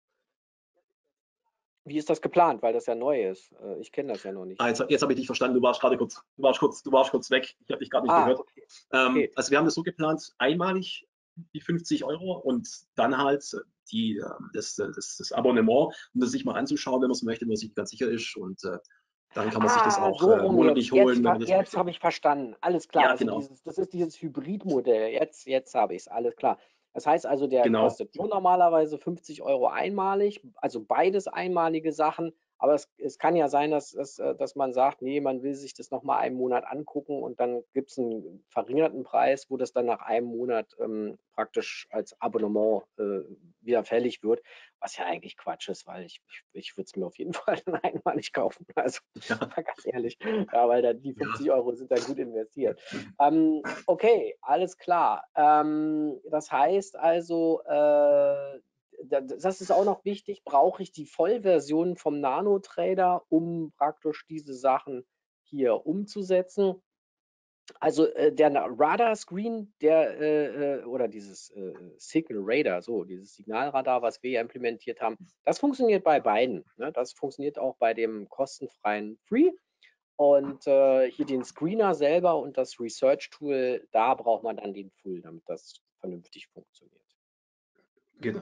Wie ist das geplant, weil das ja neu ist? Ich kenne das ja noch nicht. Ah, jetzt jetzt habe ich dich verstanden. Du warst gerade kurz, du warst kurz, du warst kurz weg. Ich habe dich gerade nicht ah, gehört. Okay. Ähm, okay. Also wir haben das so geplant, einmalig die fünfzig Euro und dann halt die, das, das, das Abonnement, um das sich mal anzuschauen, wenn man es möchte, wenn man sich ganz sicher ist. Und äh, dann kann man ah, sich das auch so äh, monatlich jetzt, holen. Jetzt, jetzt habe ich verstanden. Alles klar. Ja, also genau. dieses, das ist dieses Hybridmodell. Jetzt, jetzt habe ich es. Alles klar. Das heißt also, der Genau. kostet nur normalerweise fünfzig Euro einmalig, also beides einmalige Sachen. Aber es, es kann ja sein, dass, dass, dass man sagt, nee, man will sich das nochmal einen Monat angucken und dann gibt es einen verringerten Preis, wo das dann nach einem Monat ähm, praktisch als Abonnement äh, wieder fällig wird, was ja eigentlich Quatsch ist, weil ich, ich, ich würde es mir auf jeden Fall dann einmalig kaufen. Also ja. ganz ehrlich, ja, weil dann die fünfzig ja. Euro sind dann gut investiert. Ähm, okay, alles klar. Ähm, das heißt also, äh, das ist auch noch wichtig, brauche ich die Vollversion vom Nano-Trader, um praktisch diese Sachen hier umzusetzen. Also äh, der Radar-Screen, der äh, oder dieses äh, Signal Radar, so dieses Signalradar, was wir ja implementiert haben, das funktioniert bei beiden. Ne? Das funktioniert auch bei dem kostenfreien Free. Und äh, hier den Screener selber und das Research-Tool, da braucht man dann den Full, damit das vernünftig funktioniert. Genau.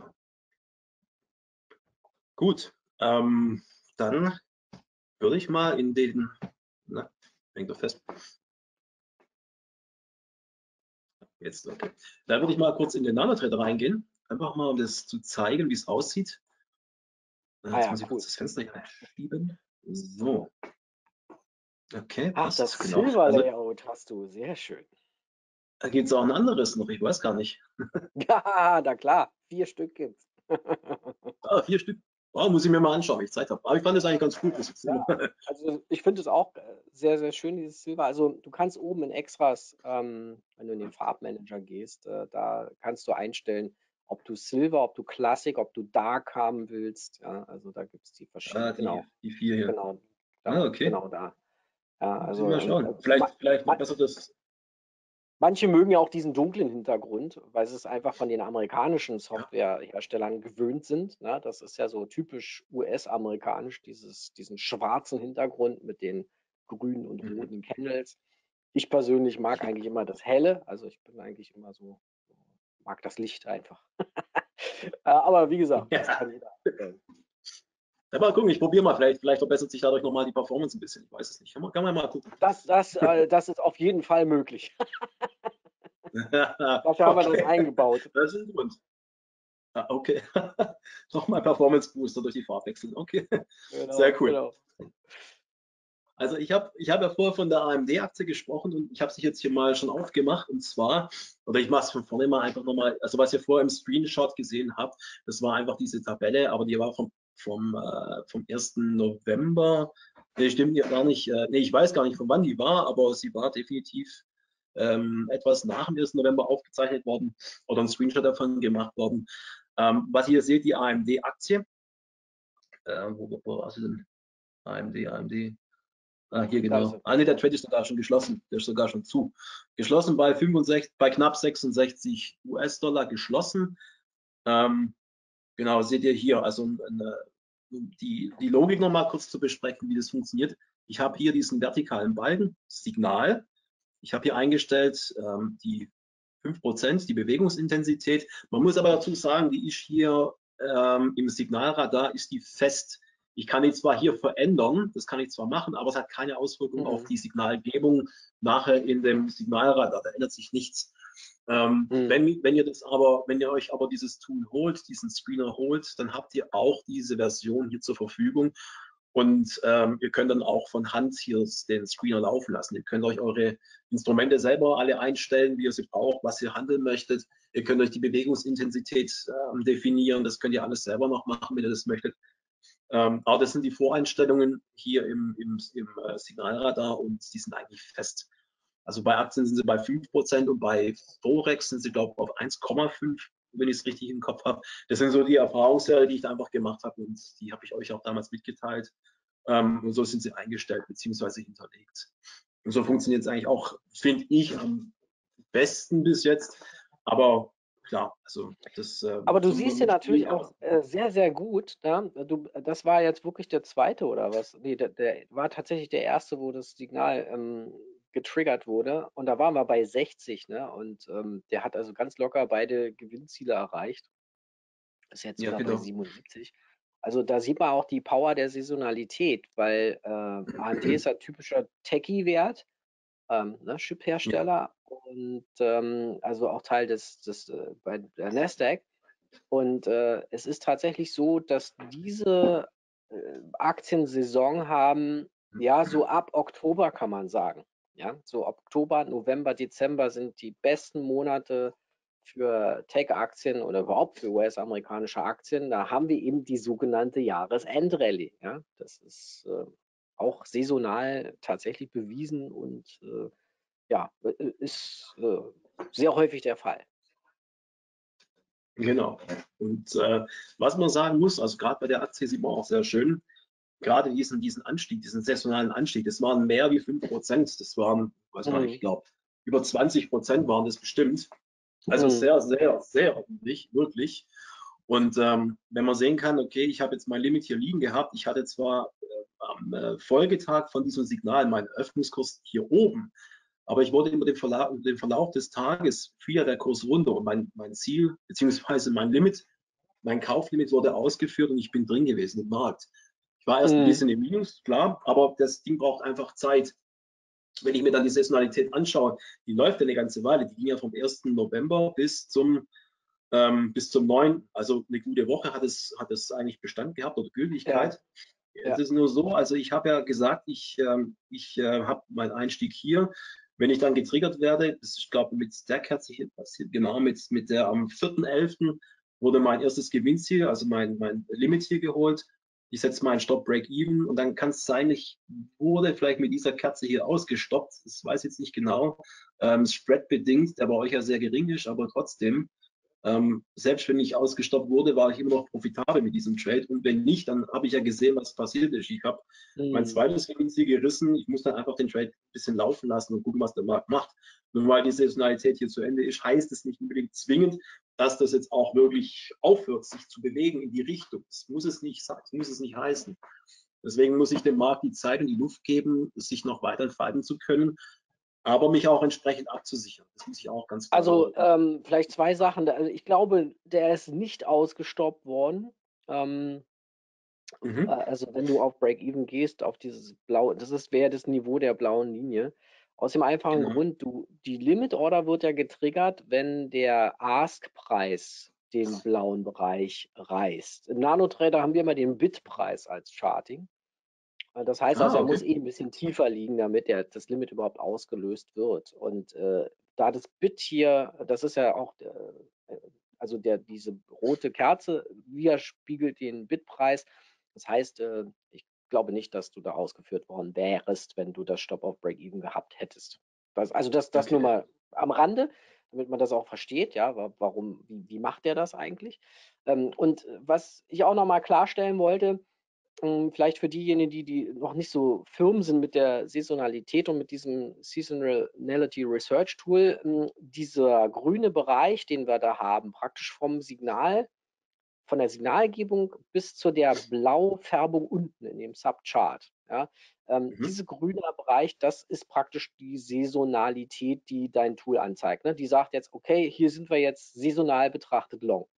Gut, ähm, dann würde ich mal in den, na, hängt doch fest. Jetzt, okay. Da würde ich mal kurz in den Nano-Trader reingehen, einfach mal, um das zu zeigen, wie es aussieht. Jetzt ah ja, muss ich cool. kurz das Fenster hier einschieben. So. Okay, Ach, passt. das Genau. Silver-Layout also, hast du, sehr schön. Da gibt es auch ein anderes noch, ich weiß gar nicht. Ja, na klar, vier Stück gibt's. Ah, vier Stück. Oh, muss ich mir mal anschauen, wenn ich Zeit habe. Aber ich fand das eigentlich ganz gut. Das ja, also ich finde es auch sehr, sehr schön, dieses Silber. Also du kannst oben in Extras, ähm, wenn du in den Farbmanager gehst, äh, da kannst du einstellen, ob du Silber, ob du Classic, ob du Dark haben willst. Ja, also da gibt es die verschiedenen. Ah, die, genau. die vier hier. Genau, da, ah, okay. Genau da. Ja, also, mal schauen. und, vielleicht, vielleicht noch besser das. Manche mögen ja auch diesen dunklen Hintergrund, weil sie es einfach von den amerikanischen Softwareherstellern gewöhnt sind. Ne? Das ist ja so typisch U S-amerikanisch, dieses, diesen schwarzen Hintergrund mit den grünen und roten Candles. Ich persönlich mag eigentlich immer das Helle, also ich bin eigentlich immer so, mag das Licht einfach. Aber wie gesagt, das kann jeder. Ja, mal gucken, ich probiere mal, vielleicht, vielleicht verbessert sich dadurch nochmal die Performance ein bisschen. Ich weiß es nicht. Kann man, kann man mal gucken. Das, das, äh, das ist auf jeden Fall möglich. Dafür okay. haben wir das eingebaut. Das ist gut. Ah, okay. Nochmal Performance Booster durch die Farbwechsel. Okay. Genau, sehr cool. Genau. Also ich habe ich hab ja vorher von der A M D-Aktie gesprochen und ich habe sie jetzt hier mal schon aufgemacht und zwar, oder ich mache es von vorne mal einfach nochmal, also was ihr vorher im Screenshot gesehen habt, das war einfach diese Tabelle, aber die war vom, vom, äh, vom ersten November, nee, stimmt ja gar nicht, äh, nee, ich weiß gar nicht, von wann die war, aber sie war definitiv ähm, etwas nach dem ersten November aufgezeichnet worden oder ein Screenshot davon gemacht worden. Ähm, was ihr seht, die A M D-Aktie. Äh, wo, wo, wo war sie denn? A M D, A M D. Ah, hier genau. Ah, ne, der Trade ist sogar schon geschlossen. Der ist sogar schon zu. Geschlossen bei fünfundsechzig, bei knapp sechsundsechzig US-Dollar geschlossen. Ähm, genau, seht ihr hier. Also eine, die, die Logik nochmal kurz zu besprechen, wie das funktioniert. Ich habe hier diesen vertikalen Balken, Signal. Ich habe hier eingestellt ähm, die fünf Prozent, die Bewegungsintensität. Man muss aber dazu sagen, die ist hier ähm, im Signalradar, ist die fest. Ich kann die zwar hier verändern, das kann ich zwar machen, aber es hat keine Auswirkung Mhm. auf die Signalgebung nachher in dem Signalradar. Da ändert sich nichts. Ähm, Mhm. wenn, wenn ihr das aber, wenn ihr euch aber dieses Tool holt, diesen Screener holt, dann habt ihr auch diese Version hier zur Verfügung. Und ähm, ihr könnt dann auch von Hand hier den Screener laufen lassen. Ihr könnt euch eure Instrumente selber alle einstellen, wie ihr sie braucht, was ihr handeln möchtet. Ihr könnt euch die Bewegungsintensität ähm, definieren. Das könnt ihr alles selber noch machen, wenn ihr das möchtet. Ähm, aber das sind die Voreinstellungen hier im, im, im äh, Signalradar und die sind eigentlich fest. Also bei Aktien sind sie bei fünf Prozent und bei Forex sind sie, glaube ich, auf eins Komma fünf, wenn ich es richtig im Kopf habe. Das sind so die Erfahrungswerte, die ich da einfach gemacht habe und die habe ich euch auch damals mitgeteilt. Ähm, und so sind sie eingestellt bzw. hinterlegt. Und so funktioniert es eigentlich auch, finde ich, am besten bis jetzt. Aber klar, also das. Äh, Aber du so siehst ja mit natürlich Spielen, auch äh, sehr, sehr gut, ne? Du, das war jetzt wirklich der zweite oder was? Nee, der, der war tatsächlich der erste, wo das Signal ähm, getriggert wurde. Und da waren wir bei sechzig, ne? Und ähm, der hat also ganz locker beide Gewinnziele erreicht. Ist jetzt ja, sogar bei genau. siebenundsiebzig. Also da sieht man auch die Power der Saisonalität, weil äh, A M D ist ja typischer Techie-Wert, ähm, ne, Ja, Chip-Hersteller und ähm, also auch Teil des, des äh, bei der Nasdaq. Und äh, es ist tatsächlich so, dass diese äh, Aktiensaison haben, ja, so ab Oktober kann man sagen. Ja, so Oktober, November, Dezember sind die besten Monate für Tech-Aktien oder überhaupt für U S-amerikanische Aktien. Da haben wir eben die sogenannte Jahresendrallye. Ja, das ist äh, auch saisonal tatsächlich bewiesen und äh, ja, äh, ist äh, sehr häufig der Fall. genau. Und äh, was man sagen muss, also gerade bei der Aktie sieht man auch sehr schön, gerade diesen, diesen Anstieg, diesen saisonalen Anstieg, das waren mehr wie fünf Prozent. Das waren, weiß gar nicht, Mhm. ich glaube, über zwanzig Prozent waren das bestimmt. Also Mhm. sehr, sehr, sehr ordentlich, wirklich. Und ähm, wenn man sehen kann, okay, ich habe jetzt mein Limit hier liegen gehabt, ich hatte zwar äh, am äh, Folgetag von diesem Signal meinen Öffnungskurs hier oben, aber ich wurde über den Verlauf, über den Verlauf des Tages fiel ja der Kurs runter und mein, mein Ziel beziehungsweise mein Limit, mein Kauflimit wurde ausgeführt und ich bin drin gewesen im Markt. Ich war erst ein Mhm. bisschen im Minus, klar, aber das Ding braucht einfach Zeit. Wenn ich mir dann die Saisonalität anschaue, die läuft ja eine ganze Weile. Die ging ja vom ersten November bis zum, ähm, bis zum neunten Also eine gute Woche hat es, hat es eigentlich Bestand gehabt oder Ja, Gültigkeit. Es ja. ist nur so, also ich habe ja gesagt, ich, ähm, ich äh, habe meinen Einstieg hier. Wenn ich dann getriggert werde, das ist, ich glaube, mit der Kerze hier passiert, genau, mit, mit der am vierten elften wurde mein erstes Gewinnziel, also mein, mein Limit hier geholt. Ich setze meinen Stop Break-Even und dann kann es sein, ich wurde vielleicht mit dieser Kerze hier ausgestoppt. Das weiß ich jetzt nicht genau. Ähm, Spread bedingt, der bei euch ja sehr gering ist, aber trotzdem. Ähm, selbst wenn ich ausgestoppt wurde, war ich immer noch profitabel mit diesem Trade. Und wenn nicht, dann habe ich ja gesehen, was passiert ist. Ich habe mein Mhm. zweites Gewinnziel gerissen. Ich muss dann einfach den Trade ein bisschen laufen lassen und gucken, was der Markt macht. Nur weil die Saisonalität hier zu Ende ist, heißt es nicht unbedingt zwingend, dass das jetzt auch wirklich aufhört, sich zu bewegen in die Richtung. Das muss es nicht, das muss es nicht heißen. Deswegen muss ich dem Markt die Zeit und die Luft geben, sich noch weiter entfalten zu können, aber mich auch entsprechend abzusichern. Das muss ich auch ganz klar Also sagen. ähm, vielleicht zwei Sachen. Also ich glaube, der ist nicht ausgestoppt worden. Ähm, äh, Mhm. also wenn du auf Break-Even gehst, auf dieses blaue, das ist wäre das Niveau der blauen Linie. Aus dem einfachen Genau. Grund, du, die Limit-Order wird ja getriggert, wenn der Ask-Preis den blauen Bereich reißt. Im Nanotrader haben wir immer den Bid-Preis als Charting. Äh, Das heißt also, Ah, er muss okay. eh ein bisschen tiefer liegen, damit der, das Limit überhaupt ausgelöst wird. Und äh, da das Bit hier, das ist ja auch, äh, also der, diese rote Kerze widerspiegelt den Bitpreis. Das heißt, äh, ich glaube nicht, dass du da ausgeführt worden wärst, wenn du das Stop auf Break-Even gehabt hättest. Das, also das, das nur Okay. mal am Rande. damit man das auch versteht, ja, warum, wie, wie macht der das eigentlich? Ähm, und was ich auch nochmal klarstellen wollte, ähm, vielleicht für diejenigen, die, die noch nicht so firm sind mit der Saisonalität und mit diesem Seasonality Research Tool, ähm, dieser grüne Bereich, den wir da haben, praktisch vom Signal, von der Signalgebung bis zu der Blaufärbung unten in dem Subchart. Ja, ähm, Mhm. diese grüne Bereich, das ist praktisch die Saisonalität, die dein Tool anzeigt. Ne? Die sagt jetzt, okay, hier sind wir jetzt saisonal betrachtet long.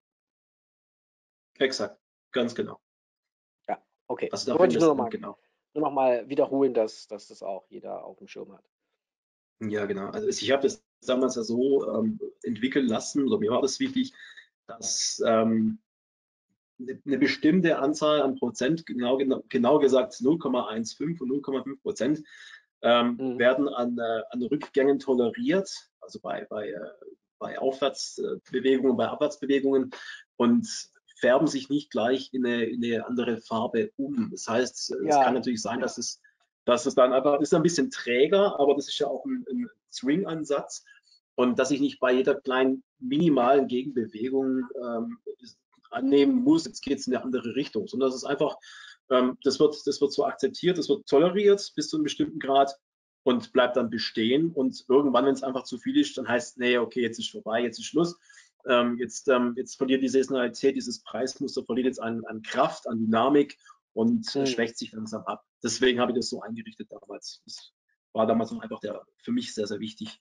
Exakt, ganz genau. Ja, okay. Also da Wollte ich nur findest noch du, mal, genau. nur noch mal wiederholen, dass, dass das auch jeder auf dem Schirm hat. Ja, genau. Also ich habe das damals ja so ähm, entwickeln lassen, oder mir war das wichtig, dass ähm, eine, eine bestimmte Anzahl an Prozent, genau, genau, genau gesagt null Komma fünfzehn und null Komma fünf Prozent, ähm, Mhm. werden an, äh, an Rückgängen toleriert, also bei, bei, äh, bei Aufwärtsbewegungen, bei Abwärtsbewegungen und färben sich nicht gleich in eine, in eine andere Farbe um. Das heißt, es kann Ja, natürlich sein, dass es, dass es dann einfach ist ein bisschen träger, aber das ist ja auch ein, ein Swing-Ansatz und dass ich nicht bei jeder kleinen minimalen Gegenbewegung ähm, annehmen muss, jetzt geht es in eine andere Richtung, sondern das ist einfach, ähm, das, wird, das wird so akzeptiert, das wird toleriert bis zu einem bestimmten Grad und bleibt dann bestehen. Und irgendwann, wenn es einfach zu viel ist, dann heißt, nee, okay, jetzt ist vorbei, jetzt ist Schluss. Ähm, jetzt, ähm, jetzt verliert die Saisonalität, dieses Preismuster verliert jetzt an, an Kraft, an Dynamik und äh, mhm. schwächt sich langsam ab. Deswegen habe ich das so eingerichtet damals. Das war damals auch einfach der, für mich sehr, sehr wichtig.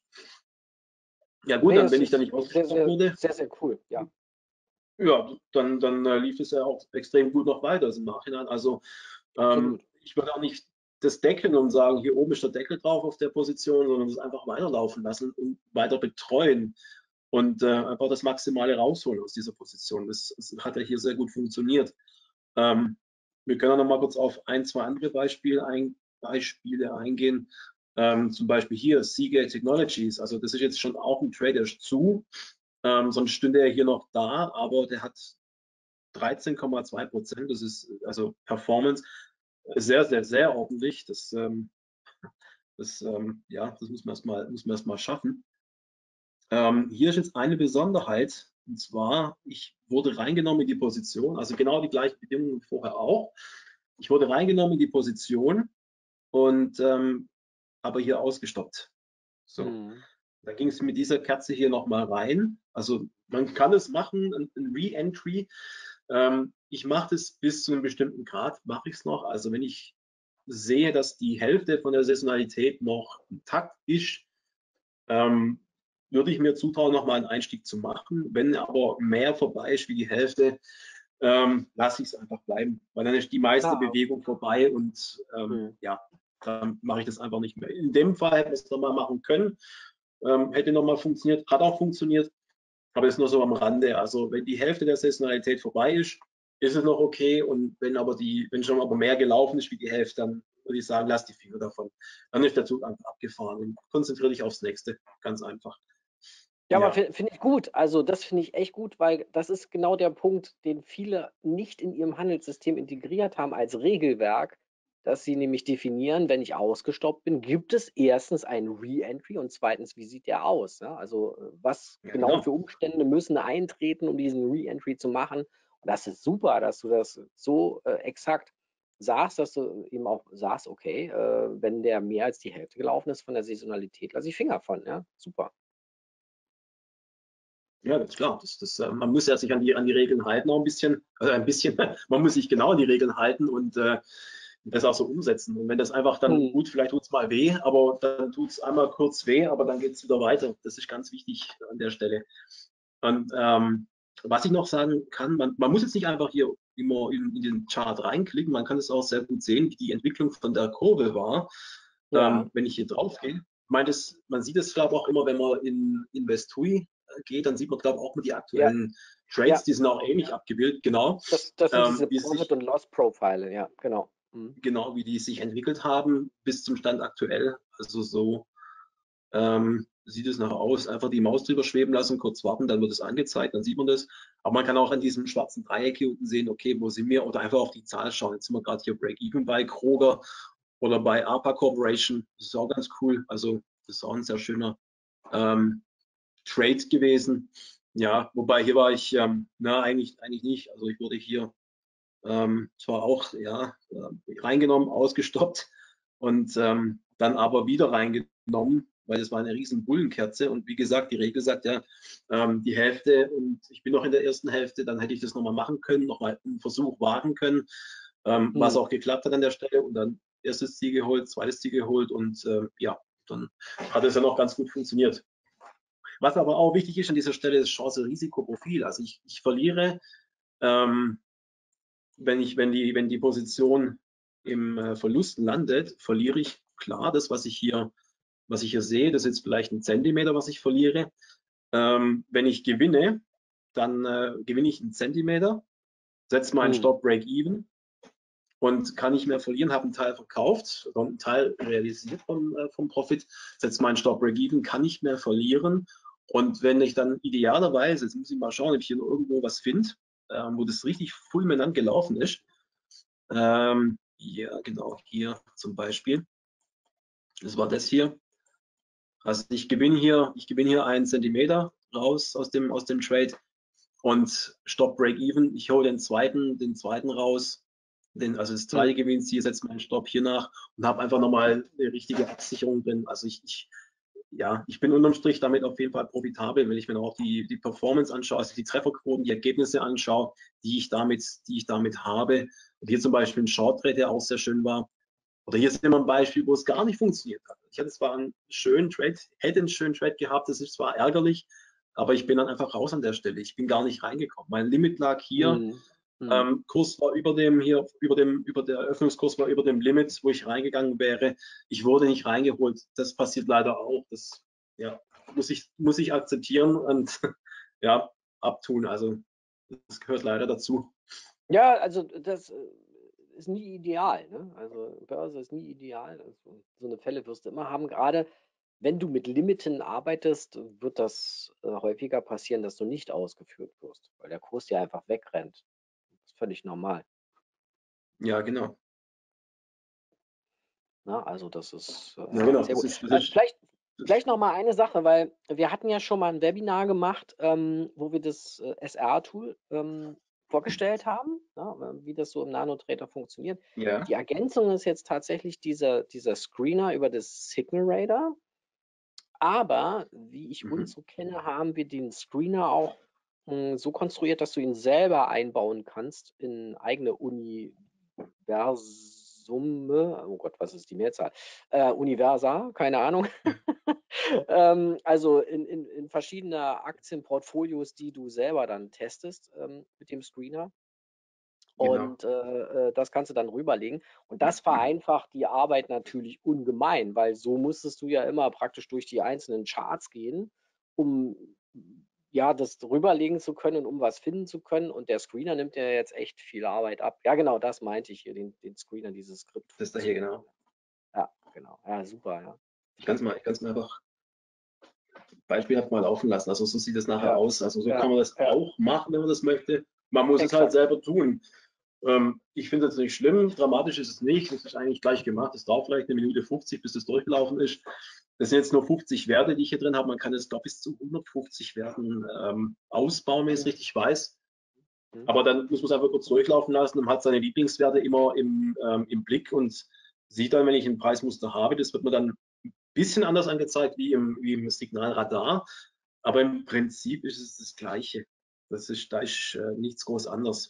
Ja gut, Nee, dann, das wenn ich da ist nicht sehr, ausgestoppt sehr, wurde, sehr, sehr cool, ja. ja, dann, dann äh, lief es ja auch extrem gut noch weiter im Nachhinein. Also ähm, Absolut. ich würde auch nicht das deckeln und sagen, hier oben ist der Deckel drauf auf der Position, sondern das einfach weiterlaufen lassen und weiter betreuen und äh, einfach das Maximale rausholen aus dieser Position. Das, das hat ja hier sehr gut funktioniert. Ähm, wir können auch noch mal kurz auf ein, zwei andere Beispiele, ein, Beispiele eingehen. Ähm, zum Beispiel hier Seagate Technologies. Also das ist jetzt schon auch ein Trade, der ist zu. Ähm, sonst stünde er hier noch da, aber der hat dreizehn Komma zwei Prozent. Das ist also Performance sehr, sehr, sehr ordentlich. Das, ähm, das, ähm, ja, das muss man erstmal, muss man erstmal schaffen. Ähm, hier ist jetzt eine Besonderheit, und zwar, ich wurde reingenommen in die Position, also genau die gleichen Bedingungen wie vorher auch. Ich wurde reingenommen in die Position und ähm, aber hier ausgestoppt. So, Mhm. da ging es mit dieser Kerze hier nochmal rein. Also man kann es machen, ein, ein Re-Entry. Ähm, ich mache das bis zu einem bestimmten Grad, mache ich es noch. Also wenn ich sehe, dass die Hälfte von der Saisonalität noch intakt ist, ähm, würde ich mir zutrauen, nochmal einen Einstieg zu machen. Wenn aber mehr vorbei ist wie die Hälfte, ähm, lasse ich es einfach bleiben, weil dann ist die meiste Ah, Bewegung vorbei und ähm, mhm. ja, dann mache ich das einfach nicht mehr. In dem Fall hätte man es nochmal machen können, ähm, hätte nochmal funktioniert, hat auch funktioniert, aber ist nur so am Rande. Also wenn die Hälfte der Saisonalität vorbei ist, ist es noch okay und wenn aber die, wenn schon aber mehr gelaufen ist wie die Hälfte, dann würde ich sagen, lass die Finger davon. Dann ist der Zug einfach abgefahren und konzentriere dich aufs nächste. Ganz einfach. Ja, aber Ja, fi finde ich gut. Also, das finde ich echt gut, weil das ist genau der Punkt, den viele nicht in ihrem Handelssystem integriert haben als Regelwerk, dass sie nämlich definieren, wenn ich ausgestoppt bin, gibt es erstens einen Re-Entry und zweitens, wie sieht der aus? Ja, also, äh, was ja, genau genau. für Umstände müssen eintreten, um diesen Re-Entry zu machen? Und das ist super, dass du das so äh, exakt sagst, dass du eben auch sagst, okay, äh, wenn der mehr als die Hälfte gelaufen ist von der Saisonalität, lasse ich Finger von. Ja, super. Ja, das ist klar. Das, das, äh, man muss ja sich an die, an die Regeln halten, auch ein bisschen, also ein bisschen, man muss sich genau an die Regeln halten und äh, das auch so umsetzen. Und wenn das einfach dann, Mhm. gut, vielleicht tut es mal weh, aber dann tut es einmal kurz weh, aber dann geht es wieder weiter. Das ist ganz wichtig an der Stelle. Und ähm, was ich noch sagen kann, man, man muss jetzt nicht einfach hier immer in, in den Chart reinklicken, man kann es auch sehr gut sehen, wie die Entwicklung von der Kurve war. Ja, Ähm, wenn ich hier drauf gehe, meint es, man sieht es, glaube ich, auch immer, wenn man in Investui geht, dann sieht man, glaube ich, auch mal die ja, aktuellen Trades, ja. die sind auch ähnlich abgebildet, genau, Das, das sind ähm, diese wie Profit- sich, und Loss-Profile, ja, genau. Mhm. genau, wie die sich entwickelt haben bis zum Stand aktuell. Also so ähm, sieht es noch aus. Einfach die Maus drüber schweben lassen, kurz warten, dann wird es angezeigt, dann sieht man das. Aber man kann auch an diesem schwarzen Dreieck hier unten sehen, okay, wo sind wir? Oder einfach auf die Zahl schauen. Jetzt sind wir gerade hier Break-Even bei Kroger oder bei A P A Corporation. Das ist auch ganz cool. Also das ist auch ein sehr schöner ähm, Trade gewesen. Ja, wobei hier war ich, ähm, na, eigentlich, eigentlich nicht. Also ich wurde hier ähm, zwar auch ja, reingenommen, ausgestoppt und ähm, dann aber wieder reingenommen, weil das war eine riesen Bullenkerze. Und wie gesagt, die Regel sagt ja, ähm, die Hälfte und ich bin noch in der ersten Hälfte, dann hätte ich das nochmal machen können, nochmal einen Versuch wagen können, ähm, Hm. was auch geklappt hat an der Stelle und dann erstes Ziel geholt, zweites Ziel geholt und äh, ja, dann hat es ja noch ganz gut funktioniert. Was aber auch wichtig ist an dieser Stelle, ist Chance-Risiko-Profil. Also ich, ich verliere, ähm, wenn, ich, wenn, die, wenn die Position im äh, Verlust landet, verliere ich klar das, was ich hier, was ich hier sehe. Das ist jetzt vielleicht ein Zentimeter, was ich verliere. Ähm, wenn ich gewinne, dann äh, gewinne ich einen Zentimeter, setze meinen Hm. Stop Break-Even und kann nicht mehr verlieren, habe einen Teil verkauft, einen Teil realisiert vom, äh, vom Profit, setze meinen Stop Break-Even, kann nicht mehr verlieren. Und wenn ich dann idealerweise, jetzt muss ich mal schauen, ob ich hier irgendwo was finde, ähm, wo das richtig fulminant gelaufen ist. Ähm, ja, genau, hier zum Beispiel. Das war das hier. Also ich gewinne hier, ich gewinne hier einen Zentimeter raus aus dem, aus dem Trade und Stop Break-Even. Ich hole den zweiten, den zweiten raus. Den, also das zweite Hm. Gewinnziel, setze meinen Stopp hier nach und habe einfach nochmal eine richtige Absicherung drin. Also ich, ich ja, ich bin unterm Strich damit auf jeden Fall profitabel, wenn ich mir auch die, die Performance anschaue, also die Trefferquoten, die Ergebnisse anschaue, die ich damit, die ich damit habe. Und hier zum Beispiel ein Short Trade, der auch sehr schön war. Oder hier ist immer ein Beispiel, wo es gar nicht funktioniert hat. Ich hatte zwar einen schönen Trade, hätte einen schönen Trade gehabt, das ist zwar ärgerlich, aber ich bin dann einfach raus an der Stelle. Ich bin gar nicht reingekommen. Mein Limit lag hier. Hm. Hm. Ähm, Kurs war über dem hier, über dem, über der Eröffnungskurs war über dem Limit, wo ich reingegangen wäre. Ich wurde nicht reingeholt. Das passiert leider auch. Das ja, muss ich, muss ich akzeptieren und ja, abtun. Also das gehört leider dazu. Ja, also das äh, ist nie ideal. Ne? Also Börse ist nie ideal. Also, so eine Fälle wirst du immer haben. Gerade wenn du mit Limiten arbeitest, wird das äh, häufiger passieren, dass du nicht ausgeführt wirst, weil der Kurs dir einfach wegrennt. Das ist völlig normal. Ja, genau. Ne? Also das ist äh, Ja, genau. sehr Das gut. ist, das Äh, ist, vielleicht, das vielleicht noch mal eine Sache, weil wir hatten ja schon mal ein Webinar gemacht, ähm, wo wir das äh, S R-Tool ähm, vorgestellt haben, ne, wie das so im NanoTrader funktioniert. ja. Die Ergänzung ist jetzt tatsächlich dieser, dieser Screener über das Signal Radar. Aber wie ich uns Mhm. so kenne, haben wir den Screener auch mh, so konstruiert, dass du ihn selber einbauen kannst in eigene Universumme. Oh Gott, was ist die Mehrzahl? Äh, Universa, keine Ahnung. ähm, also in, in, in verschiedene Aktienportfolios, die du selber dann testest ähm, mit dem Screener. Genau. Und äh, äh, das kannst du dann rüberlegen. Und das vereinfacht die Arbeit natürlich ungemein, weil so musstest du ja immer praktisch durch die einzelnen Charts gehen, um ja das rüberlegen zu können und um was finden zu können. Und der Screener nimmt ja jetzt echt viel Arbeit ab. Ja, genau, das meinte ich hier, den, den Screener, diese Das da hier, Skriptfunktion. genau. Ja, genau. Ja, super, ja. Ich kann es mal, ich kann es mir einfach beispielhaft mal laufen lassen. Also so sieht es nachher Ja, aus. Also so ja, kann man das ja, auch machen, wenn man das möchte. Man muss es halt exakt. selber tun. Ähm, ich finde es nicht schlimm, dramatisch ist es nicht. Es ist eigentlich gleich gemacht. Es dauert vielleicht eine Minute fünfzig, bis es durchgelaufen ist. Das sind jetzt nur fünfzig Werte, die ich hier drin habe. Man kann es, glaube ich, bis zu hundertfünfzig Werten ähm, ausbauen, wenn ich es richtig weiß. Hm. Aber dann muss man es einfach kurz durchlaufen lassen und hat seine Lieblingswerte immer im, ähm, im Blick und sieht dann, wenn ich ein Preismuster habe, das wird mir dann ein bisschen anders angezeigt wie im, wie im Signalradar. Aber im Prinzip ist es das Gleiche. Das ist, da ist äh, nichts groß anders.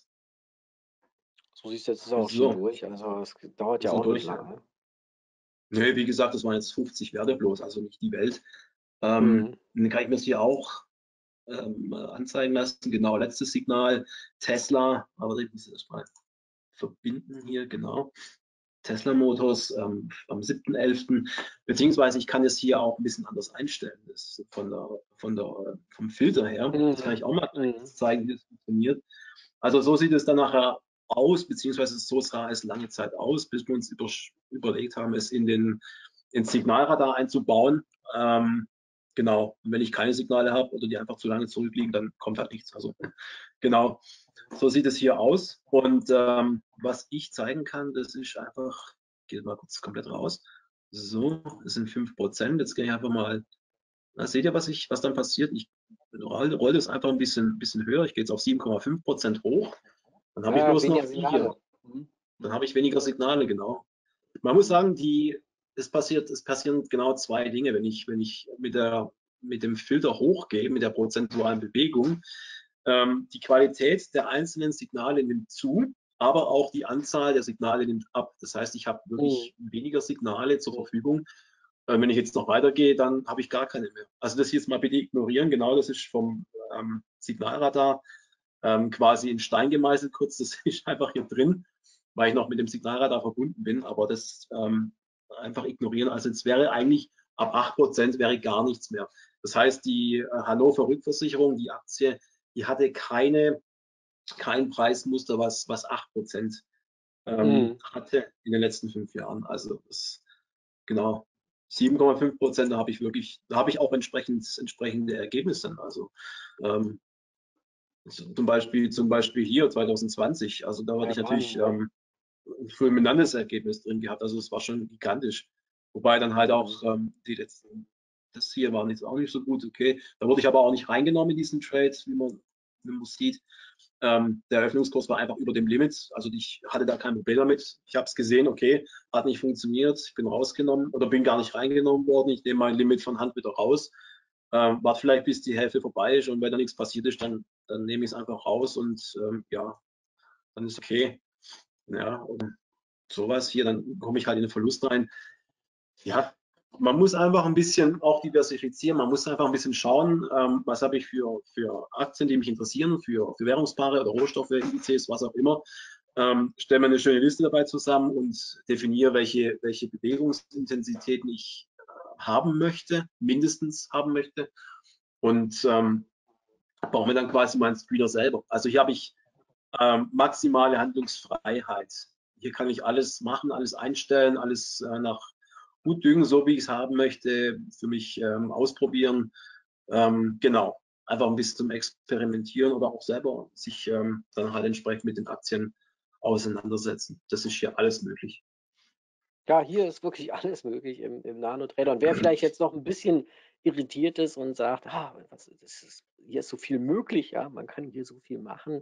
So siehst du, jetzt ist er auch schon So, durch. Also es dauert ja ist er auch nicht durch. lange. Nee, wie gesagt, das waren jetzt fünfzig Werte bloß, also nicht die Welt. Ähm, Mhm. dann kann ich mir das hier auch ähm, anzeigen lassen. Genau, letztes Signal, Tesla, aber ich muss das mal verbinden hier, genau. Tesla Motors ähm, am siebten elften Beziehungsweise ich kann es hier auch ein bisschen anders einstellen. Das von der, von der, vom Filter her. Das kann Mhm. ich auch mal Mhm. zeigen, wie das funktioniert. Also so sieht es dann nachher aus, beziehungsweise so sah es lange Zeit aus, bis wir uns über, überlegt haben, es in den ins Signalradar einzubauen. Ähm, genau, und wenn ich keine Signale habe oder die einfach zu lange zurückliegen, dann kommt halt nichts. Also genau, so sieht es hier aus. Und ähm, was ich zeigen kann, das ist einfach, ich gehe mal kurz komplett raus. So, das sind fünf Prozent. Jetzt gehe ich einfach mal Da seht ihr, was, ich, was dann passiert? Ich rolle, rolle das einfach ein bisschen, bisschen höher. Ich gehe jetzt auf sieben Komma fünf Prozent hoch. Dann habe ich Ja, bloß noch weniger die hier. Signale. Mhm. Dann habe ich weniger Signale, genau. Man muss sagen, die, es, passiert, es passieren genau zwei Dinge, wenn ich, wenn ich mit, der, mit dem Filter hochgehe, mit der prozentualen Bewegung. Ähm, die Qualität der einzelnen Signale nimmt zu, aber auch die Anzahl der Signale nimmt ab. Das heißt, ich habe Mhm. wirklich weniger Signale zur Verfügung. Äh, wenn ich jetzt noch weitergehe, dann habe ich gar keine mehr. Also das jetzt mal bitte ignorieren. Genau, das ist vom ähm, Signalradar ähm, quasi in Stein gemeißelt kurz. Das ist einfach hier drin, weil ich noch mit dem Signalradar verbunden bin. Aber das ähm, einfach ignorieren. Also es wäre eigentlich ab acht Prozent wäre gar nichts mehr. Das heißt, die äh, Hannover Rückversicherung, die Aktie, die hatte keine, kein Preismuster, was, was acht Prozent ähm, Mhm. hatte in den letzten fünf Jahren. Also das, genau, sieben Komma fünf Prozent, da habe ich wirklich, da habe ich auch entsprechend, entsprechende Ergebnisse. Also ähm, zum Beispiel, zum Beispiel hier zwanzig zwanzig, also da hatte Der ich natürlich Wahnsinn. ähm, ein fulminantes Ergebnis drin gehabt. Also es war schon gigantisch. Wobei dann halt Mhm. auch ähm, die letzten, das hier war jetzt auch nicht so gut, okay. Da wurde ich aber auch nicht reingenommen in diesen Trade, wie man, wie man sieht. Ähm, der Eröffnungskurs war einfach über dem Limit. Also ich hatte da kein Problem damit. Ich habe es gesehen, okay, hat nicht funktioniert. Ich bin rausgenommen oder bin gar nicht reingenommen worden. Ich nehme mein Limit von Hand wieder raus. Ähm, warte vielleicht, bis die Hälfte vorbei ist und wenn da nichts passiert ist, dann, dann nehme ich es einfach raus und ähm, ja, dann ist okay. Ja, und sowas hier, dann komme ich halt in den Verlust rein. Ja, man muss einfach ein bisschen auch diversifizieren. Man muss einfach ein bisschen schauen, ähm, was habe ich für, für Aktien, die mich interessieren, für, für Währungspaare oder Rohstoffe, Indizes, was auch immer. Ähm, stelle mir eine schöne Liste dabei zusammen und definiere, welche, welche Bewegungsintensitäten ich haben möchte, mindestens haben möchte. Und ähm, baue mir dann quasi meinen Screener selber. Also hier habe ich ähm, maximale Handlungsfreiheit. Hier kann ich alles machen, alles einstellen, alles äh, nach Gutdünken, so wie ich es haben möchte, für mich ähm, ausprobieren. Ähm, genau, einfach ein bisschen zum Experimentieren oder auch selber sich ähm, dann halt entsprechend mit den Aktien auseinandersetzen. Das ist hier alles möglich. Ja, hier ist wirklich alles möglich im, im Nano-Trader. Und wer vielleicht jetzt noch ein bisschen irritiert ist und sagt, ah, was, das ist, hier ist so viel möglich, ja, man kann hier so viel machen.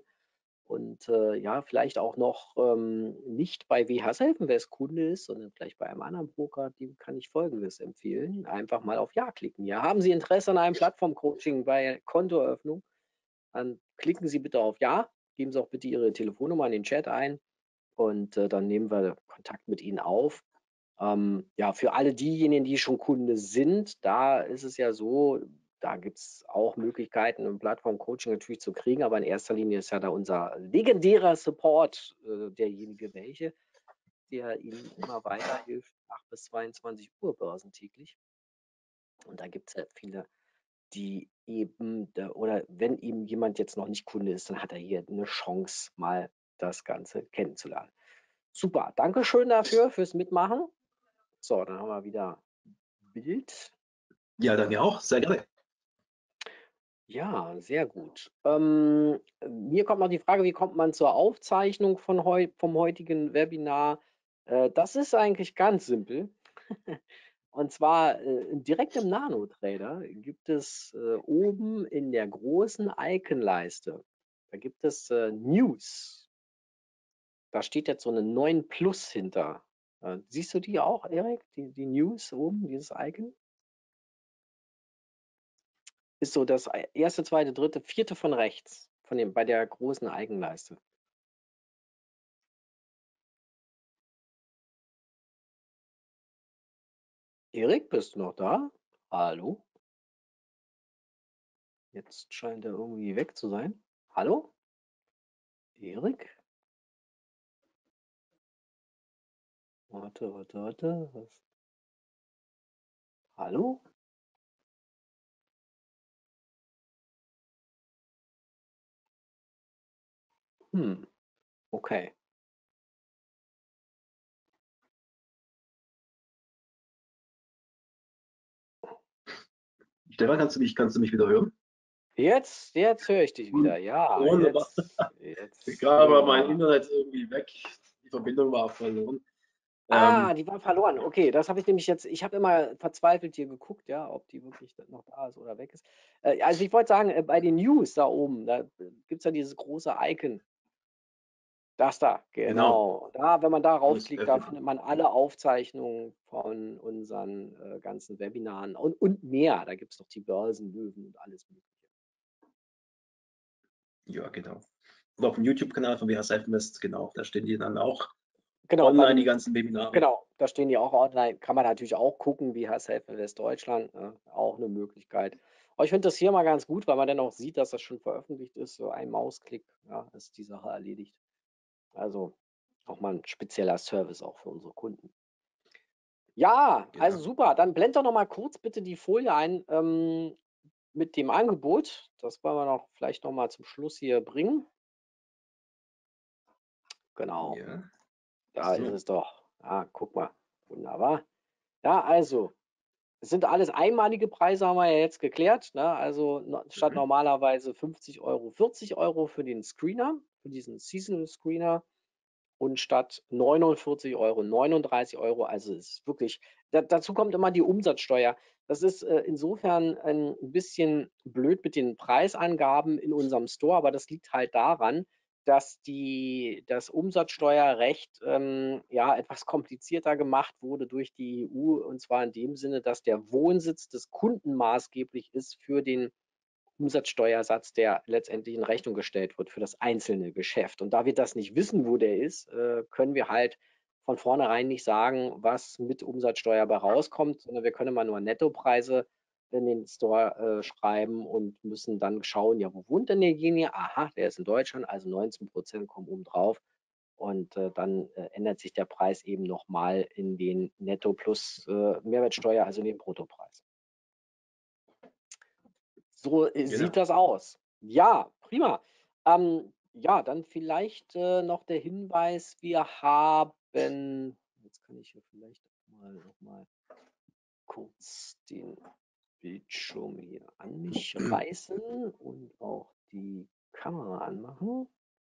Und äh, ja, vielleicht auch noch ähm, nicht bei W H Selfenvest Kunde ist, sondern vielleicht bei einem anderen Broker, dem kann ich Folgendes empfehlen. Einfach mal auf Ja klicken. Ja, haben Sie Interesse an einem Plattform-Coaching bei Kontoeröffnung? Dann klicken Sie bitte auf Ja, geben Sie auch bitte Ihre Telefonnummer in den Chat ein und äh, dann nehmen wir Kontakt mit Ihnen auf. Ähm, ja, für alle diejenigen, die schon Kunde sind, da ist es ja so, da gibt es auch Möglichkeiten, ein Plattform-Coaching natürlich zu kriegen, aber in erster Linie ist ja da unser legendärer Support äh, derjenige welche, der Ihnen immer weiterhilft, acht bis zweiundzwanzig Uhr börsentäglich. Und da gibt es ja viele, die eben, da, oder wenn eben jemand jetzt noch nicht Kunde ist, dann hat er hier eine Chance, mal das Ganze kennenzulernen. Super, danke schön dafür, fürs Mitmachen. So, dann haben wir wieder Bild. Ja, danke auch, sehr gerne. Ja, sehr gut. Ähm, mir kommt noch die Frage, wie kommt man zur Aufzeichnung von heu vom heutigen Webinar? Äh, das ist eigentlich ganz simpel. Und zwar äh, direkt im Nano-Trader gibt es äh, oben in der großen Icon-Leiste, da gibt es äh, News. Da steht jetzt so eine neun Plus hinter. Äh, siehst du die auch, Erik? Die, die News oben, dieses Icon? Ist so das erste, zweite, dritte, vierte von rechts, von dem, bei der großen Eigenleiste. Erik, bist du noch da? Hallo? Jetzt scheint er irgendwie weg zu sein. Hallo? Erik? Warte, warte, warte. Was? Hallo? Hm, okay. Stefan, kannst du mich, kannst du mich wieder hören? Jetzt, jetzt höre ich dich wieder. Ja, Wunderbar. jetzt, jetzt. Gerade war mein Wunderbar. Internet irgendwie weg. Die Verbindung war verloren. Ah, Ähm, die war verloren. Okay, das habe ich nämlich jetzt, ich habe immer verzweifelt hier geguckt, ja, ob die wirklich noch da ist oder weg ist. Äh, also ich wollte sagen, äh, bei den News da oben, da gibt es ja dieses große Icon. Das da, genau, genau. Da, wenn man da News raufklickt, da öffnen. findet man alle Aufzeichnungen von unseren äh, ganzen Webinaren und, und mehr. Da gibt es noch die Börsenlöwen und alles Mögliche. Ja, genau. Und auf dem YouTube-Kanal von W H Selfmest, genau, da stehen die dann auch Genau, bei online, die dem, ganzen Webinare. genau, da stehen die auch online. Kann man natürlich auch gucken, wie heißt Help Invest Deutschland, äh, auch eine Möglichkeit. Aber ich finde das hier mal ganz gut, weil man dann auch sieht, dass das schon veröffentlicht ist. So ein Mausklick, ja, ist die Sache erledigt. Also auch mal ein spezieller Service auch für unsere Kunden. Ja, also Genau. super. Dann blend doch noch mal kurz bitte die Folie ein ähm, mit dem Angebot. Das wollen wir noch vielleicht noch mal zum Schluss hier bringen. Genau, Ja, da ist so. es doch. Ah, guck mal. Wunderbar. Ja, also, es sind alles einmalige Preise, haben wir ja jetzt geklärt. Ne? Also no, statt Mhm. normalerweise fünfzig Euro, vierzig Euro für den Screener, für diesen Seasonal Screener. Und statt neunundvierzig Euro neununddreißig Euro. Also es ist wirklich, da, dazu kommt immer die Umsatzsteuer. Das ist äh, insofern ein bisschen blöd mit den Preisangaben in unserem Store, aber das liegt halt daran, dass die, das Umsatzsteuerrecht ähm, ja etwas komplizierter gemacht wurde durch die E U, und zwar in dem Sinne, dass der Wohnsitz des Kunden maßgeblich ist für den Umsatzsteuersatz, der letztendlich in Rechnung gestellt wird für das einzelne Geschäft. Und da wir das nicht wissen, wo der ist, äh, können wir halt von vornherein nicht sagen, was mit Umsatzsteuer bei rauskommt, sondern wir können immer nur Nettopreise in den Store äh, schreiben und müssen dann schauen, ja, wo wohnt denn derjenige? Aha, der ist in Deutschland, also neunzehn Prozent kommen oben drauf. Und äh, dann äh, ändert sich der Preis eben nochmal in den Netto plus äh, Mehrwertsteuer, also in den Bruttopreis. So äh, sieht Genau. das aus. Ja, prima. Ähm, ja, dann vielleicht äh, noch der Hinweis, wir haben, jetzt kann ich hier vielleicht mal noch mal kurz den Bildschirm hier an mich reißen und auch die Kamera anmachen.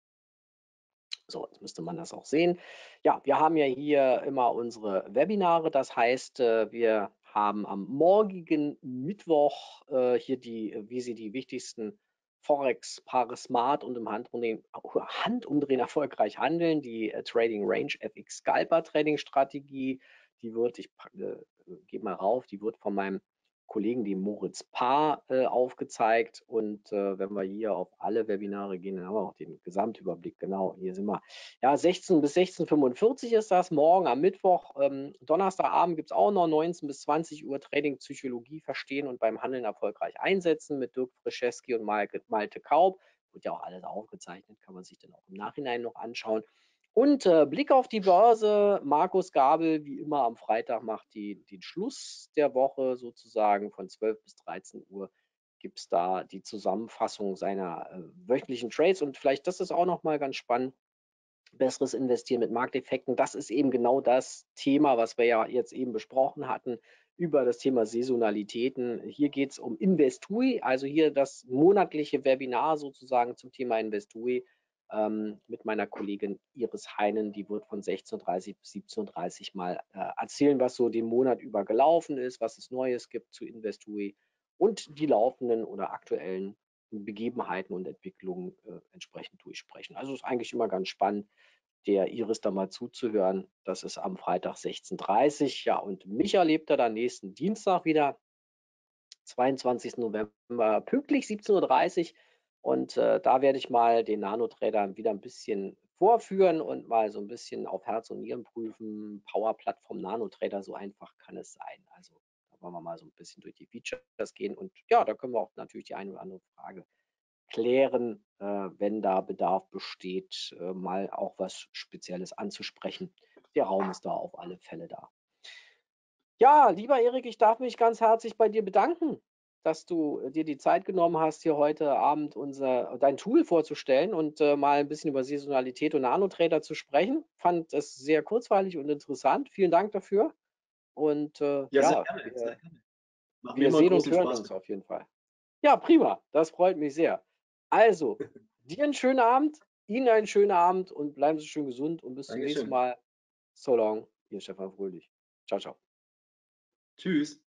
So, jetzt müsste man das auch sehen. Ja, wir haben ja hier immer unsere Webinare. Das heißt, äh, wir haben am morgigen Mittwoch äh, hier die, äh, wie Sie die wichtigsten Forex-Paare Smart und im Handumdrehen, Handumdrehen erfolgreich handeln. Die äh, Trading Range F X Scalper Trading Strategie, die wird, ich äh, gehe mal rauf, die wird von meinem Kollegen, dem Moritz Paar, äh, aufgezeigt. Und äh, wenn wir hier auf alle Webinare gehen, dann haben wir auch den Gesamtüberblick. Genau, hier sind wir. Ja, sechzehn bis sechzehn Uhr fünfundvierzig ist das, morgen am Mittwoch. Ähm, Donnerstagabend gibt es auch noch neunzehn bis zwanzig Uhr Trading Psychologie verstehen und beim Handeln erfolgreich einsetzen mit Dirk Frischewski und Malte, Malte Kaub. Wird ja auch alles aufgezeichnet, kann man sich dann auch im Nachhinein noch anschauen. Und äh, Blick auf die Börse. Markus Gabel, wie immer am Freitag, macht die, den Schluss der Woche sozusagen von zwölf bis dreizehn Uhr. Gibt es da die Zusammenfassung seiner äh, wöchentlichen Trades. Und vielleicht, das ist auch nochmal ganz spannend, besseres Investieren mit Markteffekten. Das ist eben genau das Thema, was wir ja jetzt eben besprochen hatten über das Thema Saisonalitäten. Hier geht es um Investui, also hier das monatliche Webinar sozusagen zum Thema Investui ähm, mit meiner Kollegin Iris Heinen. Die wird von sechzehn Uhr dreißig bis siebzehn Uhr dreißig mal äh, erzählen, was so den Monat über gelaufen ist, was es Neues gibt zu Investui und die laufenden oder aktuellen Begebenheiten und Entwicklungen äh, entsprechend durchsprechen. Also ist eigentlich immer ganz spannend, der Iris da mal zuzuhören. Das ist am Freitag sechzehn Uhr dreißig. Ja, und mich erlebt er dann nächsten Dienstag wieder, zweiundzwanzigsten November, pünktlich siebzehn Uhr dreißig. Und äh, da werde ich mal den Nanotrader wieder ein bisschen vorführen und mal so ein bisschen auf Herz und Nieren prüfen. Power-Plattform Nanotrader, so einfach kann es sein. Also da wollen wir mal so ein bisschen durch die Features gehen. Und ja, da können wir auch natürlich die eine oder andere Frage klären, äh, wenn da Bedarf besteht, äh, mal auch was Spezielles anzusprechen. Der Raum ist da auf alle Fälle da. Ja, lieber Erik, ich darf mich ganz herzlich bei dir bedanken, dass du äh, dir die Zeit genommen hast, hier heute Abend unser, dein Tool vorzustellen und äh, mal ein bisschen über Saisonalität und Nanotrader zu sprechen. Fand es sehr kurzweilig und interessant. Vielen Dank dafür. Und äh, Ja, sehr ja, gerne, sehr wir, gerne. Macht mir wir immer sehen und großen hören Spaß uns mit. auf jeden Fall. Ja, prima. Das freut mich sehr. Also, dir einen schönen Abend, Ihnen einen schönen Abend und bleiben Sie schön gesund und bis zum nächsten Dankeschön. Mal. So long. Ihr Stefan Fröhlich. Ciao, ciao. Tschüss.